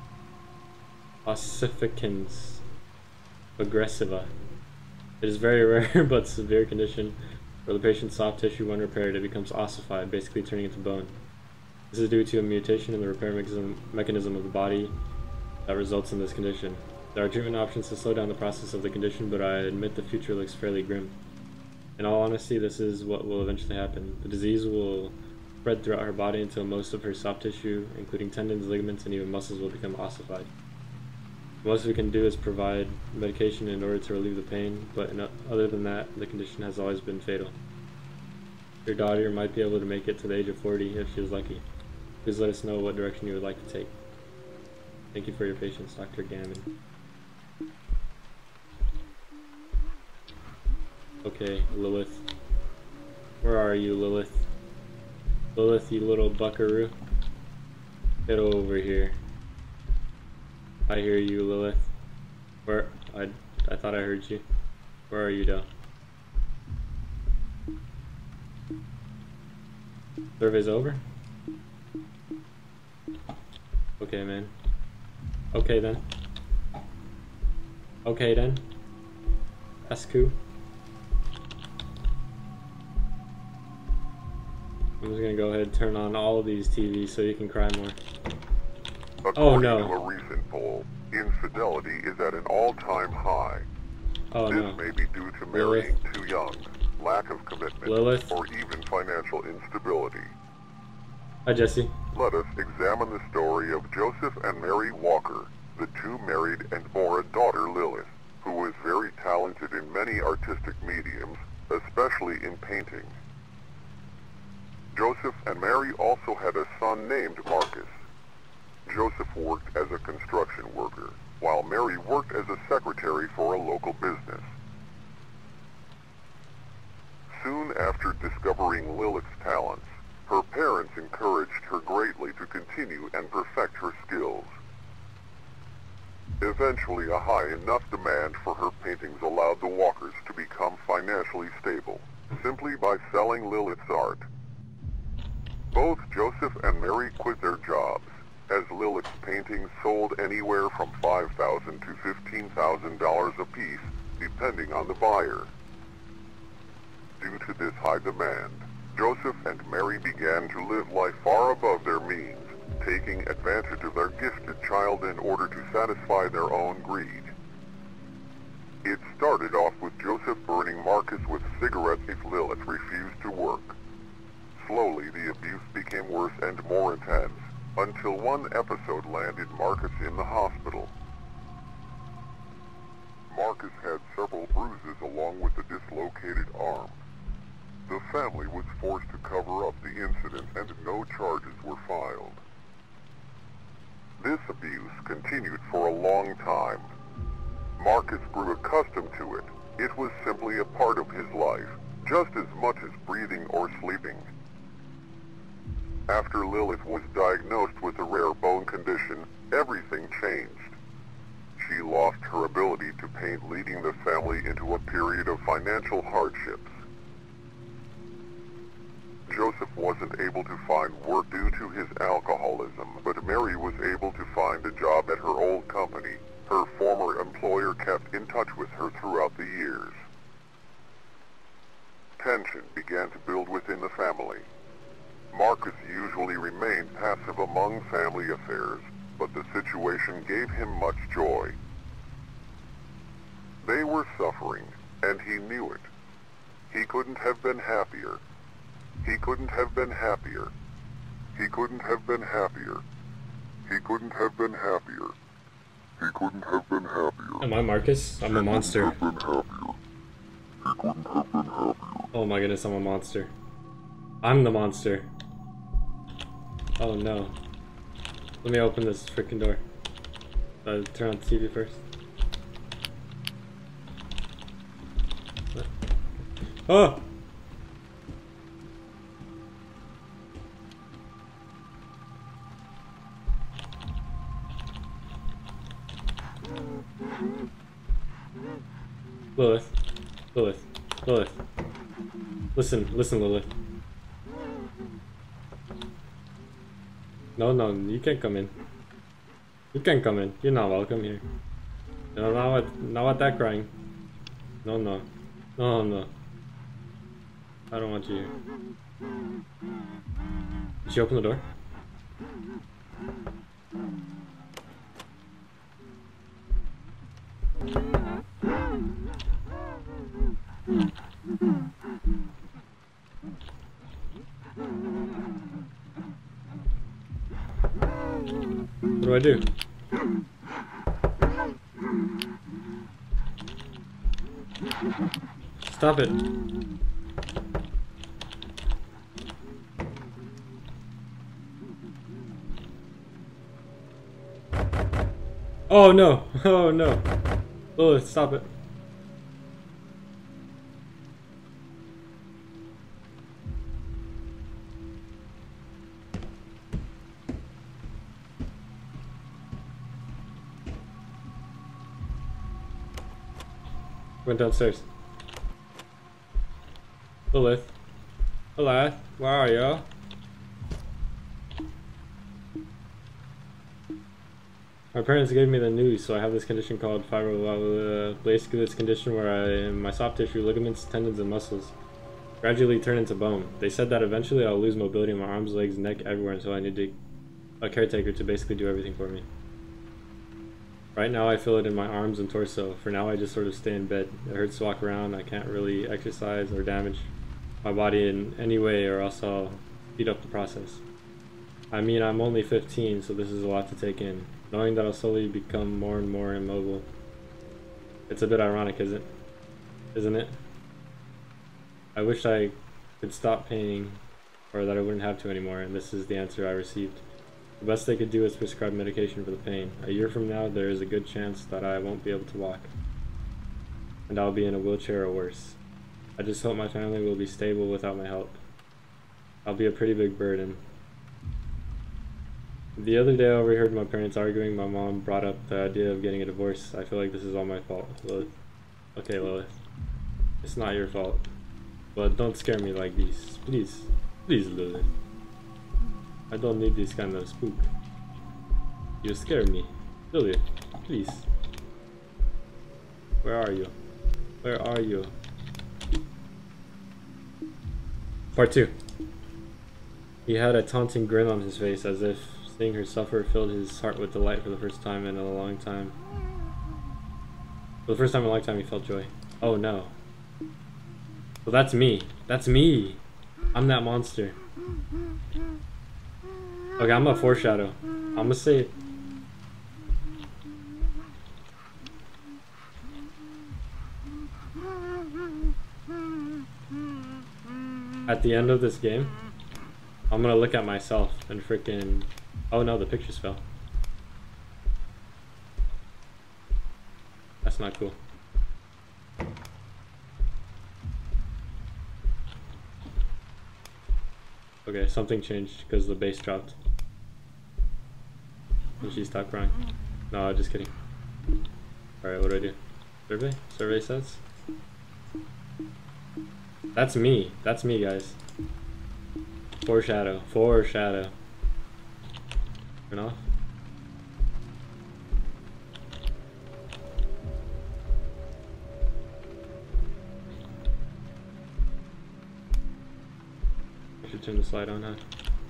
ossificans aggressiva. It is very rare but severe condition where the patient's soft tissue, when repaired, it becomes ossified, basically turning into bone. This is due to a mutation in the repair mechanism, mechanism of the body that results in this condition. There are treatment options to slow down the process of the condition, but I admit the future looks fairly grim. In all honesty, this is what will eventually happen. The disease will spread throughout her body until most of her soft tissue, including tendons, ligaments, and even muscles, will become ossified. The most we can do is provide medication in order to relieve the pain, but in, other than that, the condition has always been fatal. Your daughter might be able to make it to the age of forty if she is lucky. Please let us know what direction you would like to take. Thank you for your patience, Doctor Gammon. Okay, Lilith. Where are you, Lilith? Lilith, you little buckaroo. Get over here. I hear you, Lilith. Where? I, I thought I heard you. Where are you, though? Survey's over? Okay, man. Okay, then. Okay, then. That's cool. I'm just gonna go ahead and turn on all of these T Vs so you can cry more. According Oh, no. to a recent poll, infidelity is at an all-time high. Oh, this no. may be due to marrying too young, lack of commitment, Lilith? or even financial instability. Hi, Jesse. Let us examine the story of Joseph and Mary Walker, the two married and bore a daughter, Lilith, who was very talented in many artistic mediums, especially in painting. Joseph and Mary also had a son named Marcus. Joseph worked as a construction worker, while Mary worked as a secretary for a local business. Soon after discovering Lilith's talents, her parents encouraged her greatly to continue and perfect her skills. Eventually, a high enough demand for her paintings allowed the Walkers to become financially stable, simply by selling Lilith's art. Both Joseph and Mary quit their jobs, as Lilith's paintings sold anywhere from five thousand dollars to fifteen thousand dollars a piece, depending on the buyer. Due to this high demand, Joseph and Mary began to live life far above their means, taking advantage of their gifted child in order to satisfy their own greed. It started off with Joseph burning Marcus with cigarettes if Lilith refused to work. Slowly, the abuse became worse and more intense, until one episode landed Marcus in the hospital. Marcus had several bruises along with a dislocated arm. The family was forced to cover up the incident and no charges were filed. This abuse continued for a long time. Marcus grew accustomed to it. It was simply a part of his life, just as much as breathing or sleeping. After Lilith was diagnosed with a rare bone condition, everything changed. She lost her ability to paint, leading the family into a period of financial hardships. Joseph wasn't able to find work due to his alcoholism, but Mary was able to find a job at her old company. Her former employer kept in touch with her throughout the years. Tension began to build within the family. Marcus usually remained passive among family affairs, but the situation gave him much joy. They were suffering, and he knew it. He couldn't have been happier. He couldn't have been happier. He couldn't have been happier. He couldn't have been happier. He couldn't have been happier. Am I Marcus? I'm a monster. He couldn't have been happier. He couldn't have been happier. Oh my goodness, I'm a monster. I'm the monster. Oh no. Let me open this freaking door. Uh, turn on the T V first. What? Oh! Lilith. Lilith. Lilith. Listen, listen, Lilith. No, no, you can't come in. You can't come in. You're not welcome here. No, not with, not with that crying. No, no. No, no. I don't want you here. Did she open the door? What do I do? Stop it. Oh no! Oh no! Oh, stop it. Went downstairs. Lilith. Lilith, where are you? My parents gave me the news, so I have this condition called fibro. Uh, basically, this condition where I, my soft tissue, ligaments, tendons, and muscles gradually turn into bone. They said that eventually I'll lose mobility in my arms, legs, neck, everywhere until I need to, a caretaker to basically do everything for me. Right now, I feel it in my arms and torso. For now, I just sort of stay in bed. It hurts to walk around. I can't really exercise or damage my body in any way, or else I'll speed up the process. I mean, I'm only fifteen, so this is a lot to take in. Knowing that I'll slowly become more and more immobile. It's a bit ironic, isn't it? Isn't it? I wish I could stop painting, or that I wouldn't have to anymore, and this is the answer I received. The best they could do is prescribe medication for the pain. A year from now, there is a good chance that I won't be able to walk, and I'll be in a wheelchair or worse. I just hope my family will be stable without my help. I'll be a pretty big burden. The other day I overheard my parents arguing. My mom brought up the idea of getting a divorce. I feel like this is all my fault. Lilith. Okay, Lilith. It's not your fault. But don't scare me like this. Please. Please, Lilith. I don't need this kind of spook. You scare me. Lilith, please. Where are you? Where are you? Part two. He had a taunting grin on his face, as if seeing her suffer filled his heart with delight for the first time in a long time. For the first time in a long time, he felt joy. Oh no. So that's me. That's me. I'm that monster. Okay, I'm a foreshadow. I'm gonna say it. At the end of this game, I'm gonna look at myself and freaking. Oh no, the pictures fell. That's not cool. Okay, something changed because the bass dropped. And she stopped crying. No, just kidding. Alright, what do I do? Survey? Survey says? That's me. That's me, guys. Foreshadow. Foreshadow. Turn off. I should turn the slide on, huh?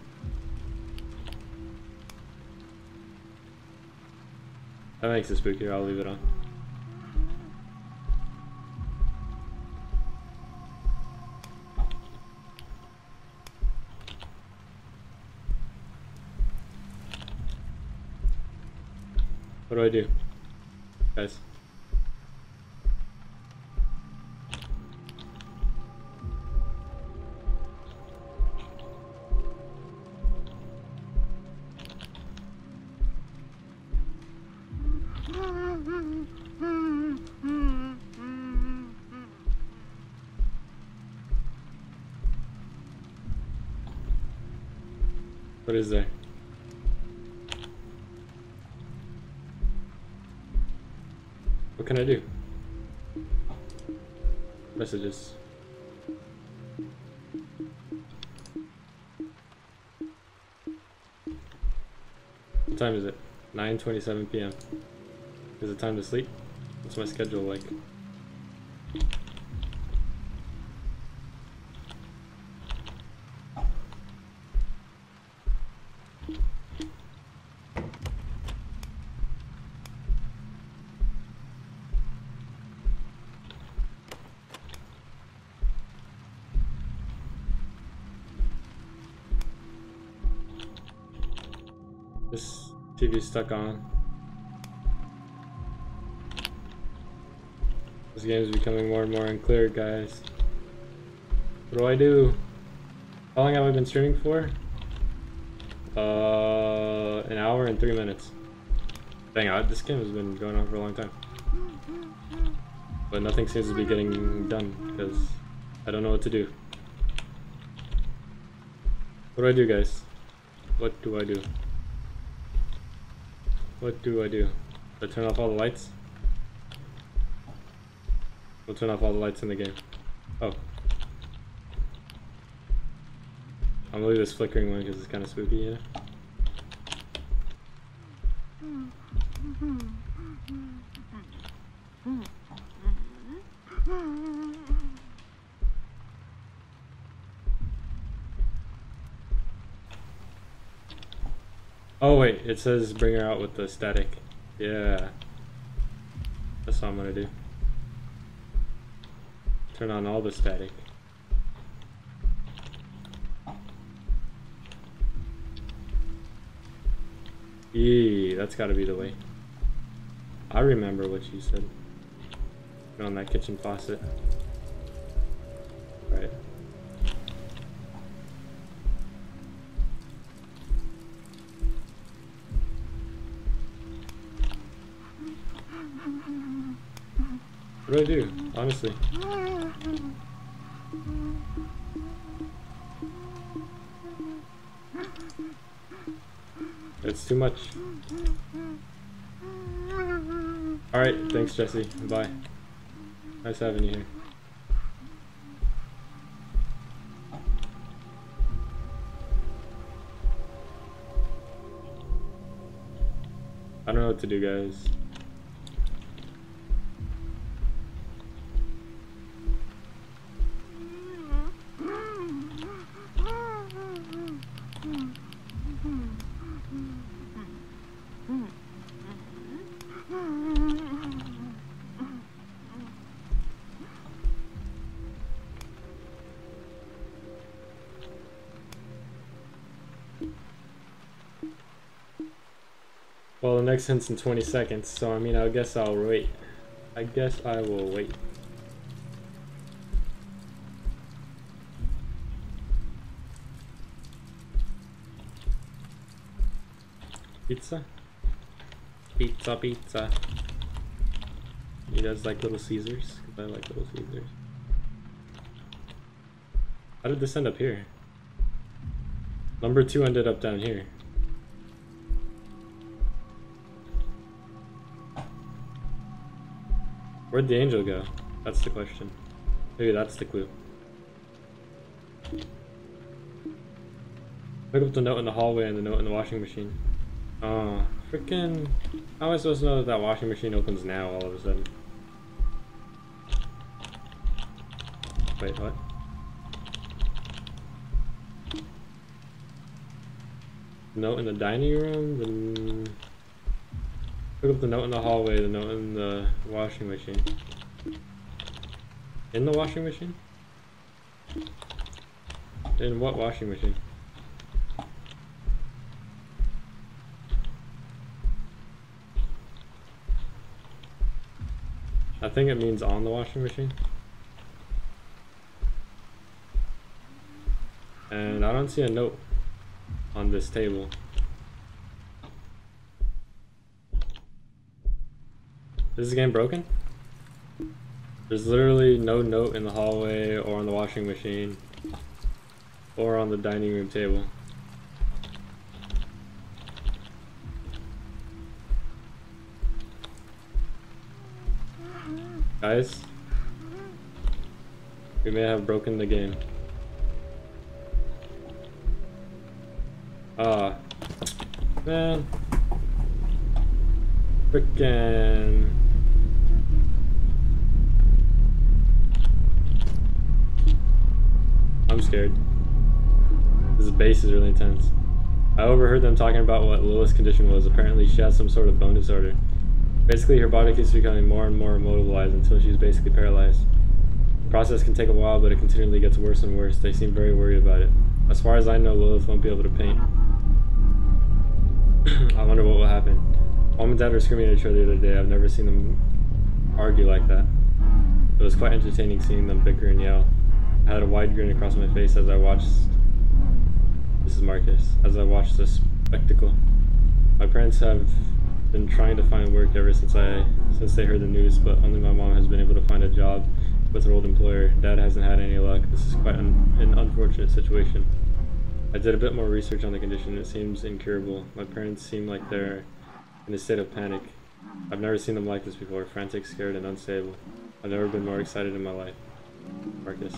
That makes it spookier. I'll leave it on. What do I do, guys? What is there? What can I do? messages. What time is it? nine twenty-seven p m Is it time to sleep? What's my schedule like? This T V's stuck on. This game is becoming more and more unclear, guys. What do I do? How long have I been streaming for? Uh, an hour and three minutes. Dang, I, this game has been going on for a long time. But nothing seems to be getting done because I don't know what to do. What do I do, guys? What do I do? What do I do? Do I turn off all the lights? We'll turn off all the lights in the game. Oh. I'm gonna leave this flickering one because it's kind of spooky, yeah? Oh wait, it says bring her out with the static. Yeah. That's what I'm gonna do. Turn on all the static. Yee, that's gotta be the way. I remember what you said. Turn on that kitchen faucet. Right. What do I do, honestly? It's too much. Alright, thanks Jesse. Bye. Nice having you here. I don't know what to do, guys. Well, the next hint's in twenty seconds, so I mean, I guess I'll wait. I guess I will wait. Pizza? Pizza, pizza. He does like Little Caesars, because I like Little Caesars. How did this end up here? Number two ended up down here. Where'd the angel go? That's the question. Maybe that's the clue. Pick up the note in the hallway and the note in the washing machine. Oh, freaking... How am I supposed to know that that washing machine opens now all of a sudden? Wait, what? Note in the dining room? The... Pick up the note in the hallway, the note in the washing machine. In the washing machine? In what washing machine? I think it means on the washing machine. And I don't see a note on this table. Is this game broken? There's literally no note in the hallway or on the washing machine or on the dining room table. Guys? We may have broken the game. Ah, man. Frickin'. I'm scared. This base is really intense. I overheard them talking about what Lilith's condition was. Apparently she has some sort of bone disorder. Basically her body keeps becoming more and more immobilized until she's basically paralyzed. The process can take a while, but it continually gets worse and worse. They seem very worried about it. As far as I know, Lilith won't be able to paint. I wonder what will happen. Mom and Dad were screaming at each other the other day. I've never seen them argue like that. It was quite entertaining seeing them bicker and yell. I had a wide grin across my face as I watched... This is Marcus. As I watched this spectacle. My parents have been trying to find work ever since I since they heard the news, but only my mom has been able to find a job with her old employer. Dad hasn't had any luck. This is quite un an unfortunate situation. I did a bit more research on the condition. It seems incurable. My parents seem like they're in a state of panic. I've never seen them like this before, frantic, scared, and unstable. I've never been more excited in my life. Marcus.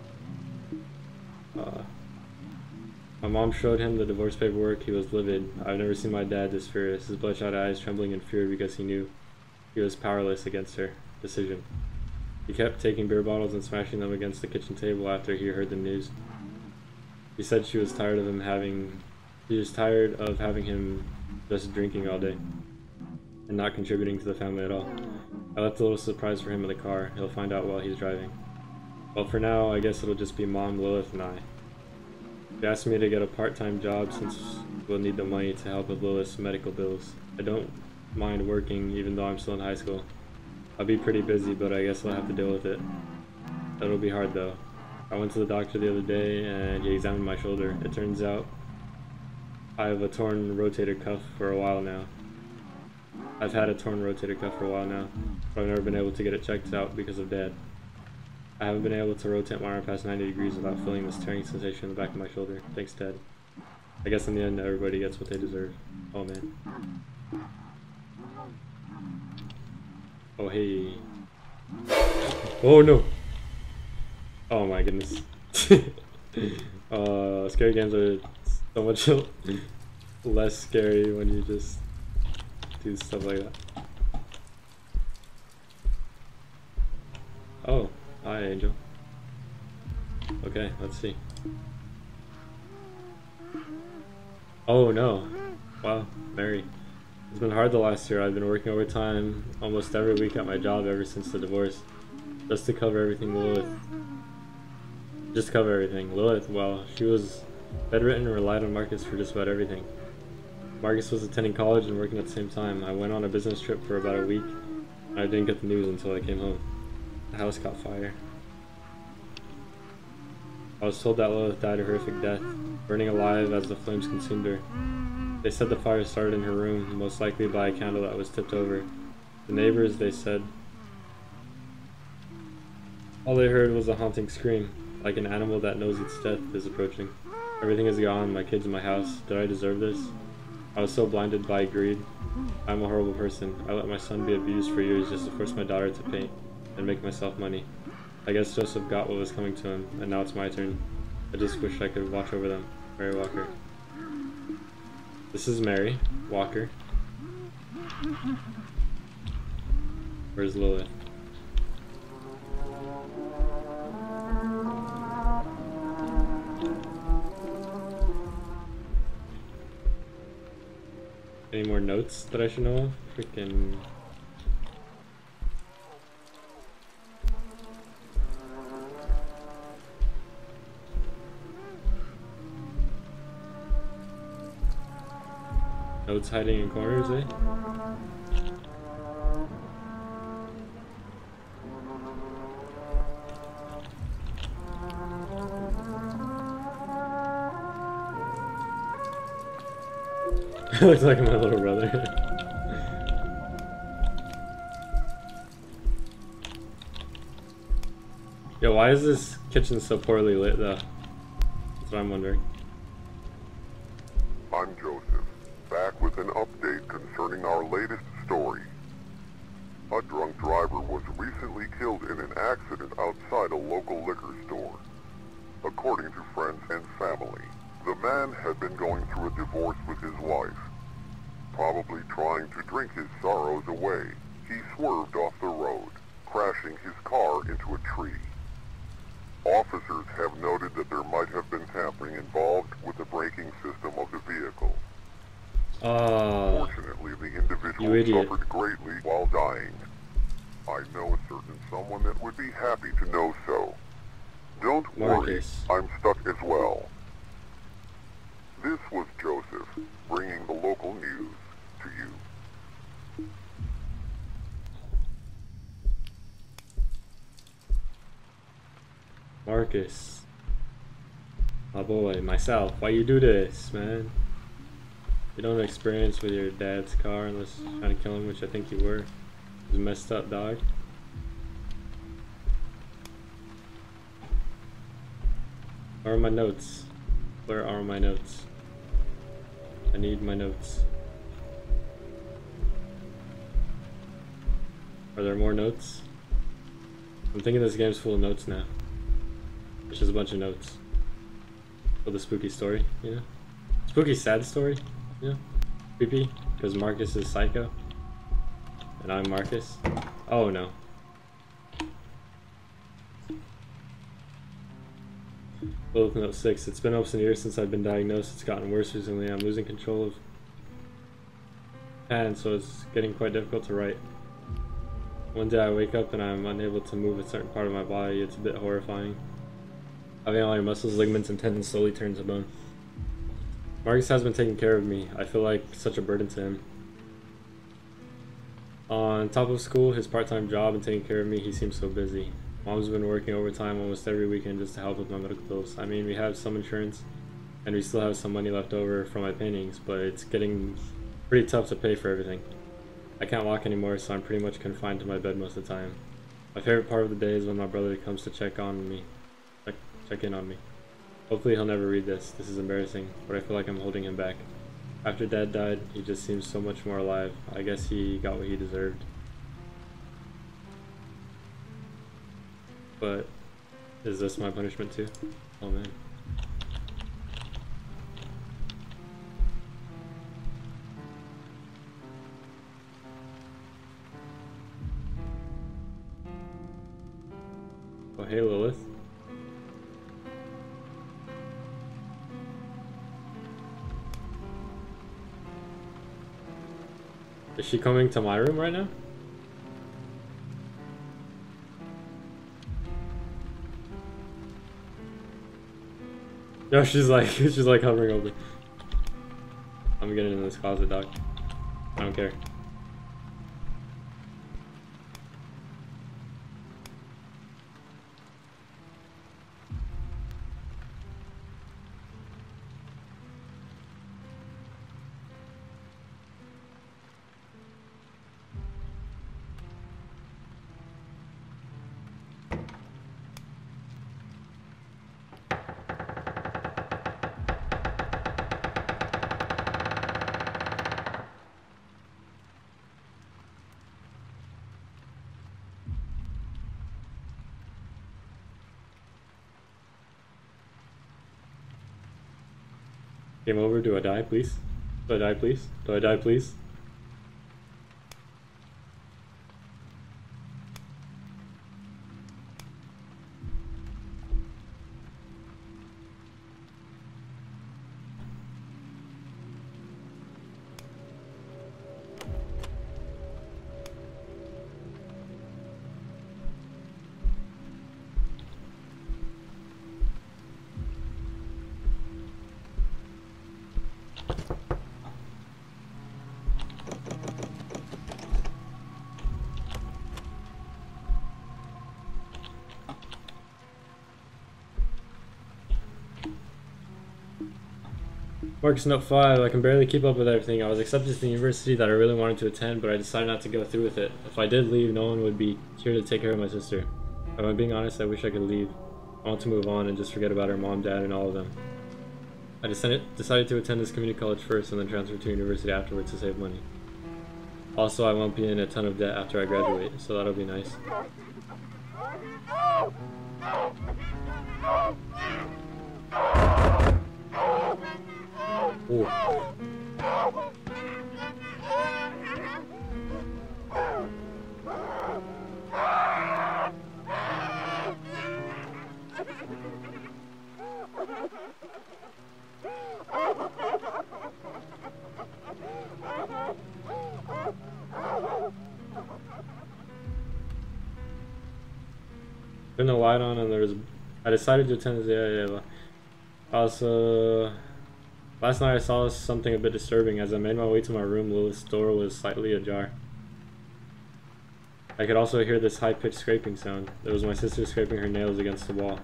Uh, my mom showed him the divorce paperwork. He was livid. I've never seen my dad this furious, his bloodshot eyes trembling in fear because he knew he was powerless against her decision. He kept taking beer bottles and smashing them against the kitchen table after he heard the news. He said she was tired of him having, she was tired of having him just drinking all day and not contributing to the family at all. I left a little surprise for him in the car. He'll find out while he's driving. Well, for now, I guess it'll just be Mom, Lilith, and I. She asked me to get a part-time job since we'll need the money to help with Lilith's medical bills. I don't mind working even though I'm still in high school. I'll be pretty busy, but I guess I'll have to deal with it. It'll be hard though. I went to the doctor the other day and he examined my shoulder. It turns out I have a torn rotator cuff for a while now. I've had a torn rotator cuff for a while now, but I've never been able to get it checked out because of Dad. I haven't been able to rotate my arm past ninety degrees without feeling this tearing sensation in the back of my shoulder. Thanks, Dad. I guess in the end, everybody gets what they deserve. Oh, man. Oh, hey. Oh, no. Oh, my goodness. uh, scary games are so much less scary when you just do stuff like that. Oh. Hi, Angel. Okay, let's see. Oh no. Wow, Mary. It's been hard the last year. I've been working overtime almost every week at my job ever since the divorce. Just to cover everything Lilith. Just to cover everything. Lilith, well, she was bedridden and relied on Marcus for just about everything. Marcus was attending college and working at the same time. I went on a business trip for about a week and I didn't get the news until I came home. The house caught fire. I was told that Lilith died a horrific death, burning alive as the flames consumed her. They said the fire started in her room, most likely by a candle that was tipped over. The neighbors, they said, all they heard was a haunting scream, like an animal that knows its death is approaching. Everything is gone, my kids in my house. Did I deserve this? I was so blinded by greed. I'm a horrible person. I let my son be abused for years just to force my daughter to paint and make myself money. I guess Joseph got what was coming to him, and now it's my turn. I just wish I could watch over them. Mary Walker. This is Mary Walker. Where's Lilith? Any more notes that I should know of? Freaking... Notes hiding in corners, eh? Looks like my little brother. Yo, why is this kitchen so poorly lit though? That's what I'm wondering. I'm Joseph, back with an update concerning our latest story. A drunk driver was recently killed in an accident outside a local liquor store. According to friends and family, the man had been going through a divorce with his wife. Probably trying to drink his sorrows away, he swerved off the road, crashing his car into a tree. Officers have noted that there might have been tampering involved with the braking system of the vehicle. Oh, Fortunately, the individual you idiot. suffered greatly while dying. I know a certain someone that would be happy to know so. Don't Marcus. worry, I'm stuck as well. This was Joseph, bringing the local news to you. Marcus. My boy, myself, why you do this, man? You don't have experience with your dad's car unless you're trying to kill him, which I think you were. It's messed up, dog. Where are my notes? Where are my notes? I need my notes. Are there more notes? I'm thinking this game's full of notes now. It's just a bunch of notes. For the spooky story, you know? Spooky sad story, you know? Creepy, because Marcus is psycho. And I'm Marcus. Oh no. Bullet note six. It's been almost a year since I've been diagnosed. It's gotten worse recently. I'm losing control of pen, so it's getting quite difficult to write. One day I wake up and I'm unable to move a certain part of my body. It's a bit horrifying. Having all your muscles, ligaments, and tendons slowly turn to bone. Marcus has been taking care of me. I feel like such a burden to him. On top of school, his part-time job, and taking care of me, he seems so busy. Mom's been working overtime almost every weekend just to help with my medical bills. I mean, we have some insurance, and we still have some money left over from my paintings, but it's getting pretty tough to pay for everything. I can't walk anymore, so I'm pretty much confined to my bed most of the time. My favorite part of the day is when my brother comes to check on me. Check, check in on me. Hopefully he'll never read this. This is embarrassing, but I feel like I'm holding him back. After Dad died, he just seems so much more alive. I guess he got what he deserved. But is this my punishment too? Oh man. Oh hey Lilith. Is she coming to my room right now? No, she's like, she's like hovering over. I'm getting in this closet, dog. I don't care. Game over. Do I die, please? Do I die, please? Do I die, please? Marcus Note five, I can barely keep up with everything. I was accepted to the university that I really wanted to attend, but I decided not to go through with it. If I did leave, no one would be here to take care of my sister. If I'm being honest, I wish I could leave. I want to move on and just forget about her mom, dad, and all of them. I decided, decided to attend this community college first and then transfer to university afterwards to save money. Also, I won't be in a ton of debt after I graduate, so that'll be nice. Ooh. Turned the light on and there was... I decided to attend the... Yeah, yeah, yeah. Also... Last night I saw something a bit disturbing. As I made my way to my room, Lilith's door was slightly ajar. I could also hear this high-pitched scraping sound. It was my sister scraping her nails against the wall.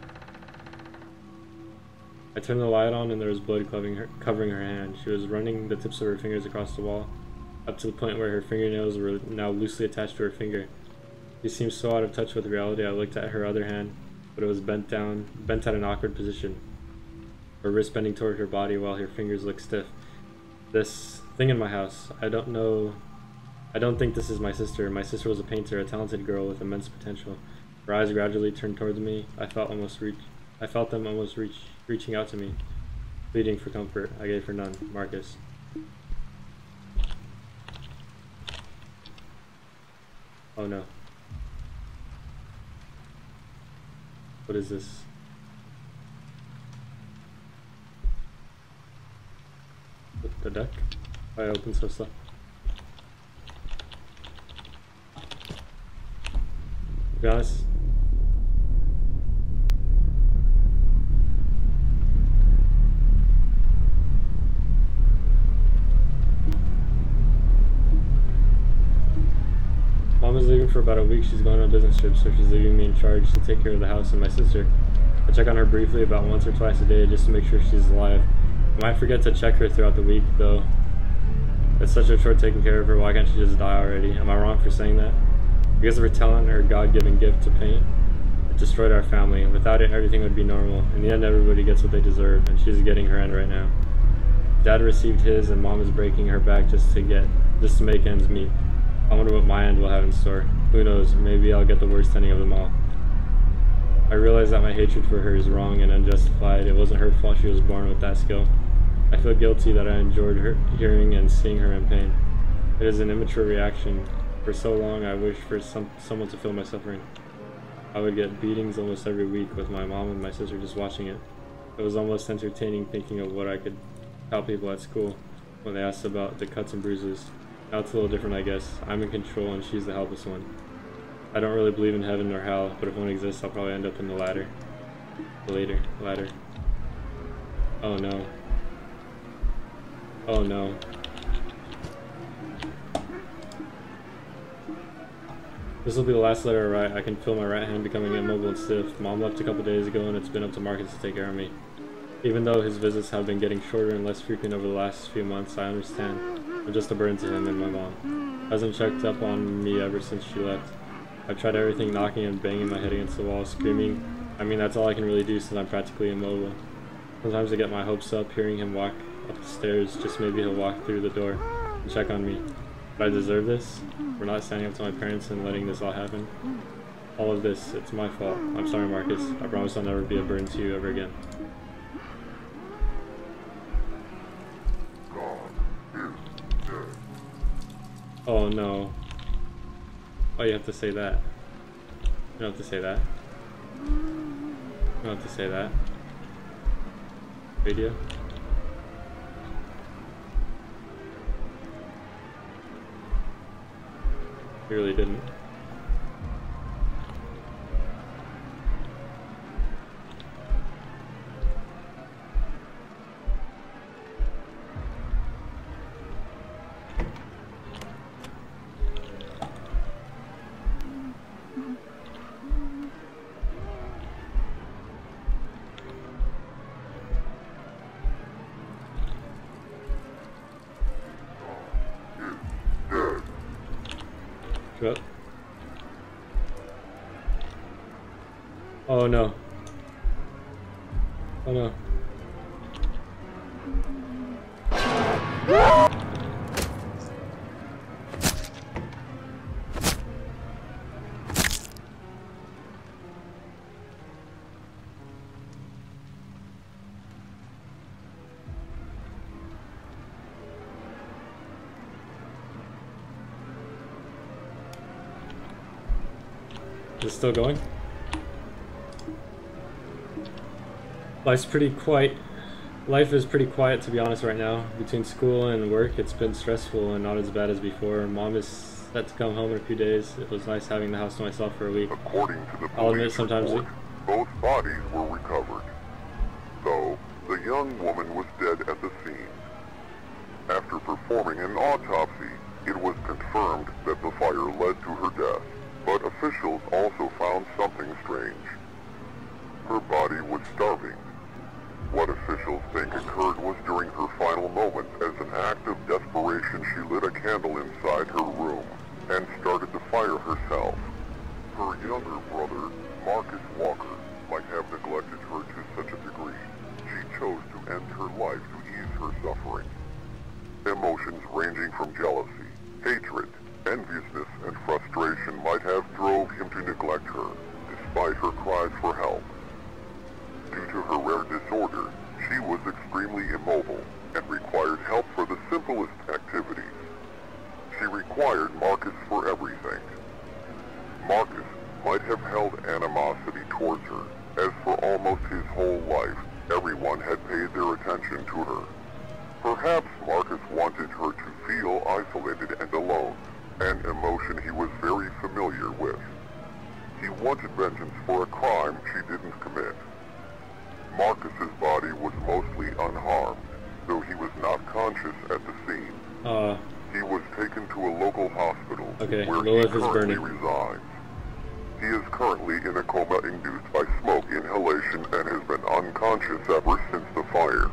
I turned the light on and there was blood covering her, covering her hand. She was running the tips of her fingers across the wall, up to the point where her fingernails were now loosely attached to her finger. She seemed so out of touch with reality. I looked at her other hand, but it was bent down, bent at an awkward position. Her wrist bending toward her body while her fingers looked stiff. This thing in my house, I don't know... I don't think this is my sister. My sister was a painter, a talented girl with immense potential. Her eyes gradually turned towards me. I felt almost reach... I felt them almost reach, reaching out to me, pleading for comfort. I gave her none. Marcus. Oh no. What is this? The deck? Why I open so slow? To be honest, Mom is leaving for about a week. She's going on a business trip, so she's leaving me in charge to take care of the house and my sister. I check on her briefly about once or twice a day just to make sure she's alive. I might forget to check her throughout the week, though. It's such a chore taking care of her. Why can't she just die already? Am I wrong for saying that? Because of her talent and her God-given gift to paint, it destroyed our family. Without it, everything would be normal. In the end, everybody gets what they deserve, and she's getting her end right now. Dad received his, and Mom is breaking her back just to get, just to make ends meet. I wonder what my end will have in store. Who knows? Maybe I'll get the worst ending of them all. I realize that my hatred for her is wrong and unjustified. It wasn't her fault she was born with that skill. I feel guilty that I enjoyed her hearing and seeing her in pain. It is an immature reaction. For so long, I wished for some someone to feel my suffering. I would get beatings almost every week with my mom and my sister just watching it. It was almost entertaining thinking of what I could tell people at school when they asked about the cuts and bruises. Now it's a little different, I guess. I'm in control and she's the helpless one. I don't really believe in heaven or hell, but if one exists, I'll probably end up in the latter. The later, ladder. Oh no. Oh no. This will be the last letter I write. I can feel my right hand becoming immobile and stiff. Mom left a couple days ago and it's been up to Marcus to take care of me. Even though his visits have been getting shorter and less frequent over the last few months, I understand. I'm just a burden to him and my mom. Hasn't checked up on me ever since she left. I've tried everything, knocking and banging my head against the wall, screaming. I mean, that's all I can really do since I'm practically immobile. Sometimes I get my hopes up, hearing him walk up the stairs, just maybe he'll walk through the door and check on me. But I deserve this? For not standing up to my parents and letting this all happen? All of this, it's my fault. I'm sorry, Marcus. I promise I'll never be a burden to you ever again. Oh no. Oh, you have to say that. You don't have to say that. You don't have to say that. Radio? You really didn't. What? Oh no. Oh no. Is it still going? Life's pretty quiet. Life is pretty quiet, to be honest, right now. Between school and work, it's been stressful and not as bad as before. Mom is set to come home in a few days. It was nice having the house to myself for a week. According to the I'll admit police sometimes report, both bodies were recovered, though the young woman was dead at the scene. After performing an autopsy, it was confirmed that the fire led to her death, but officials also found something strange. Her body was starving. What officials think occurred was during her final moments, as an act of desperation, she lit a candle inside her room and started the fire herself. Her younger brother, Marcus Walker, might have neglected her to such a degree. She chose to end her life to ease her suffering. Emotions ranging from jealousy, hatred, enviousness, and frustration might have drove him to neglect her, despite her cries for help. Due to her rare disorder, she was extremely immobile and required help for the simplest activities. She required Marcus for everything. Marcus might have held animosity towards her, as for almost his whole life, everyone had paid their attention to her. Perhaps Marcus wanted her to feel isolated and alone, an emotion he was very familiar with. He wanted vengeance for a crime she didn't commit. Marcus's body was mostly unharmed, though he was not conscious at the scene. Uh, he was taken to a local hospital, okay, where Lilith he is currently burning. resides. He is currently in a coma induced by smoke inhalation and has been unconscious ever since the fire.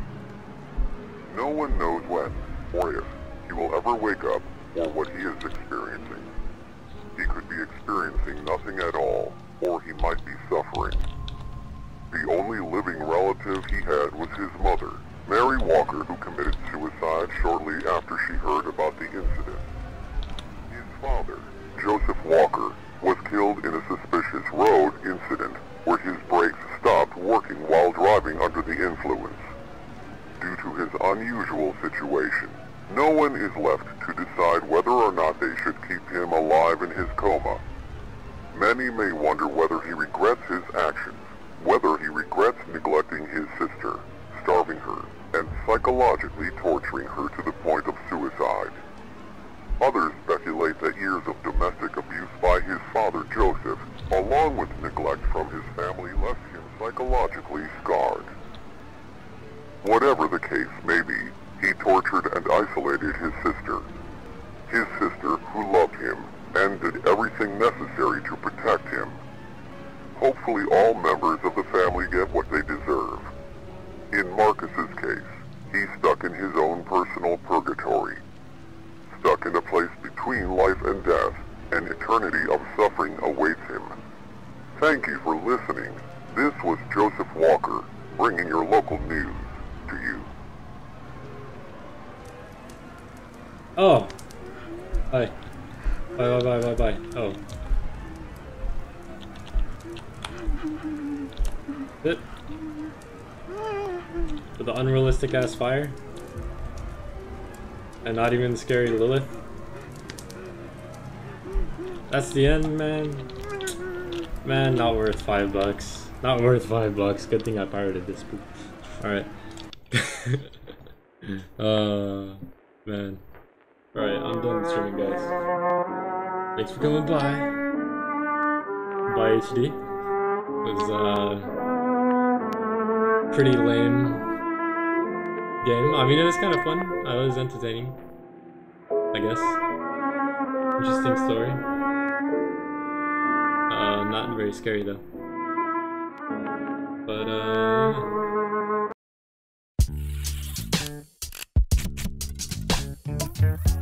No one knows when, or if, he will ever wake up, or what he is experiencing. He could be experiencing nothing at all, or he might be suffering. The only living relative he had was his mother, Mary Walker, who committed suicide shortly after she heard about the incident. His father, Joseph Walker, was killed in a suspicious road incident where his brakes stopped working while driving under the influence. Due to his unusual situation, no one is left to decide whether or not they should keep him alive in his coma. Many may wonder whether he regrets his actions, whether he regrets neglecting his sister, starving her, and psychologically torturing her to the point of suicide. Others speculate that years of domestic abuse by his father Joseph, along with neglect from his family, left him psychologically scarred. Whatever the case may be, he tortured and isolated his sister. His sister, who loved him, and did everything necessary to protect him. Hopefully all members of the family get what they deserve. In Marcus's case, he's stuck in his own personal purgatory. Stuck in a place between life and death, an eternity of suffering awaits him. Thank you for listening. This was Joseph Walker, bringing your local news to you. Oh! Bye. Bye, bye, bye, bye, bye. Oh. It. With the unrealistic ass fire? And not even scary Lilith? That's the end, man. Man, not worth five bucks. Not worth five bucks. Good thing I pirated this. Alright. uh, man. Alright, I'm done streaming, guys. Thanks for coming by. Bye, H D. It was, uh, pretty lame game. I mean, it was kind of fun. I was entertaining, I guess. Interesting story. Uh, not very scary though. But, uh, yeah.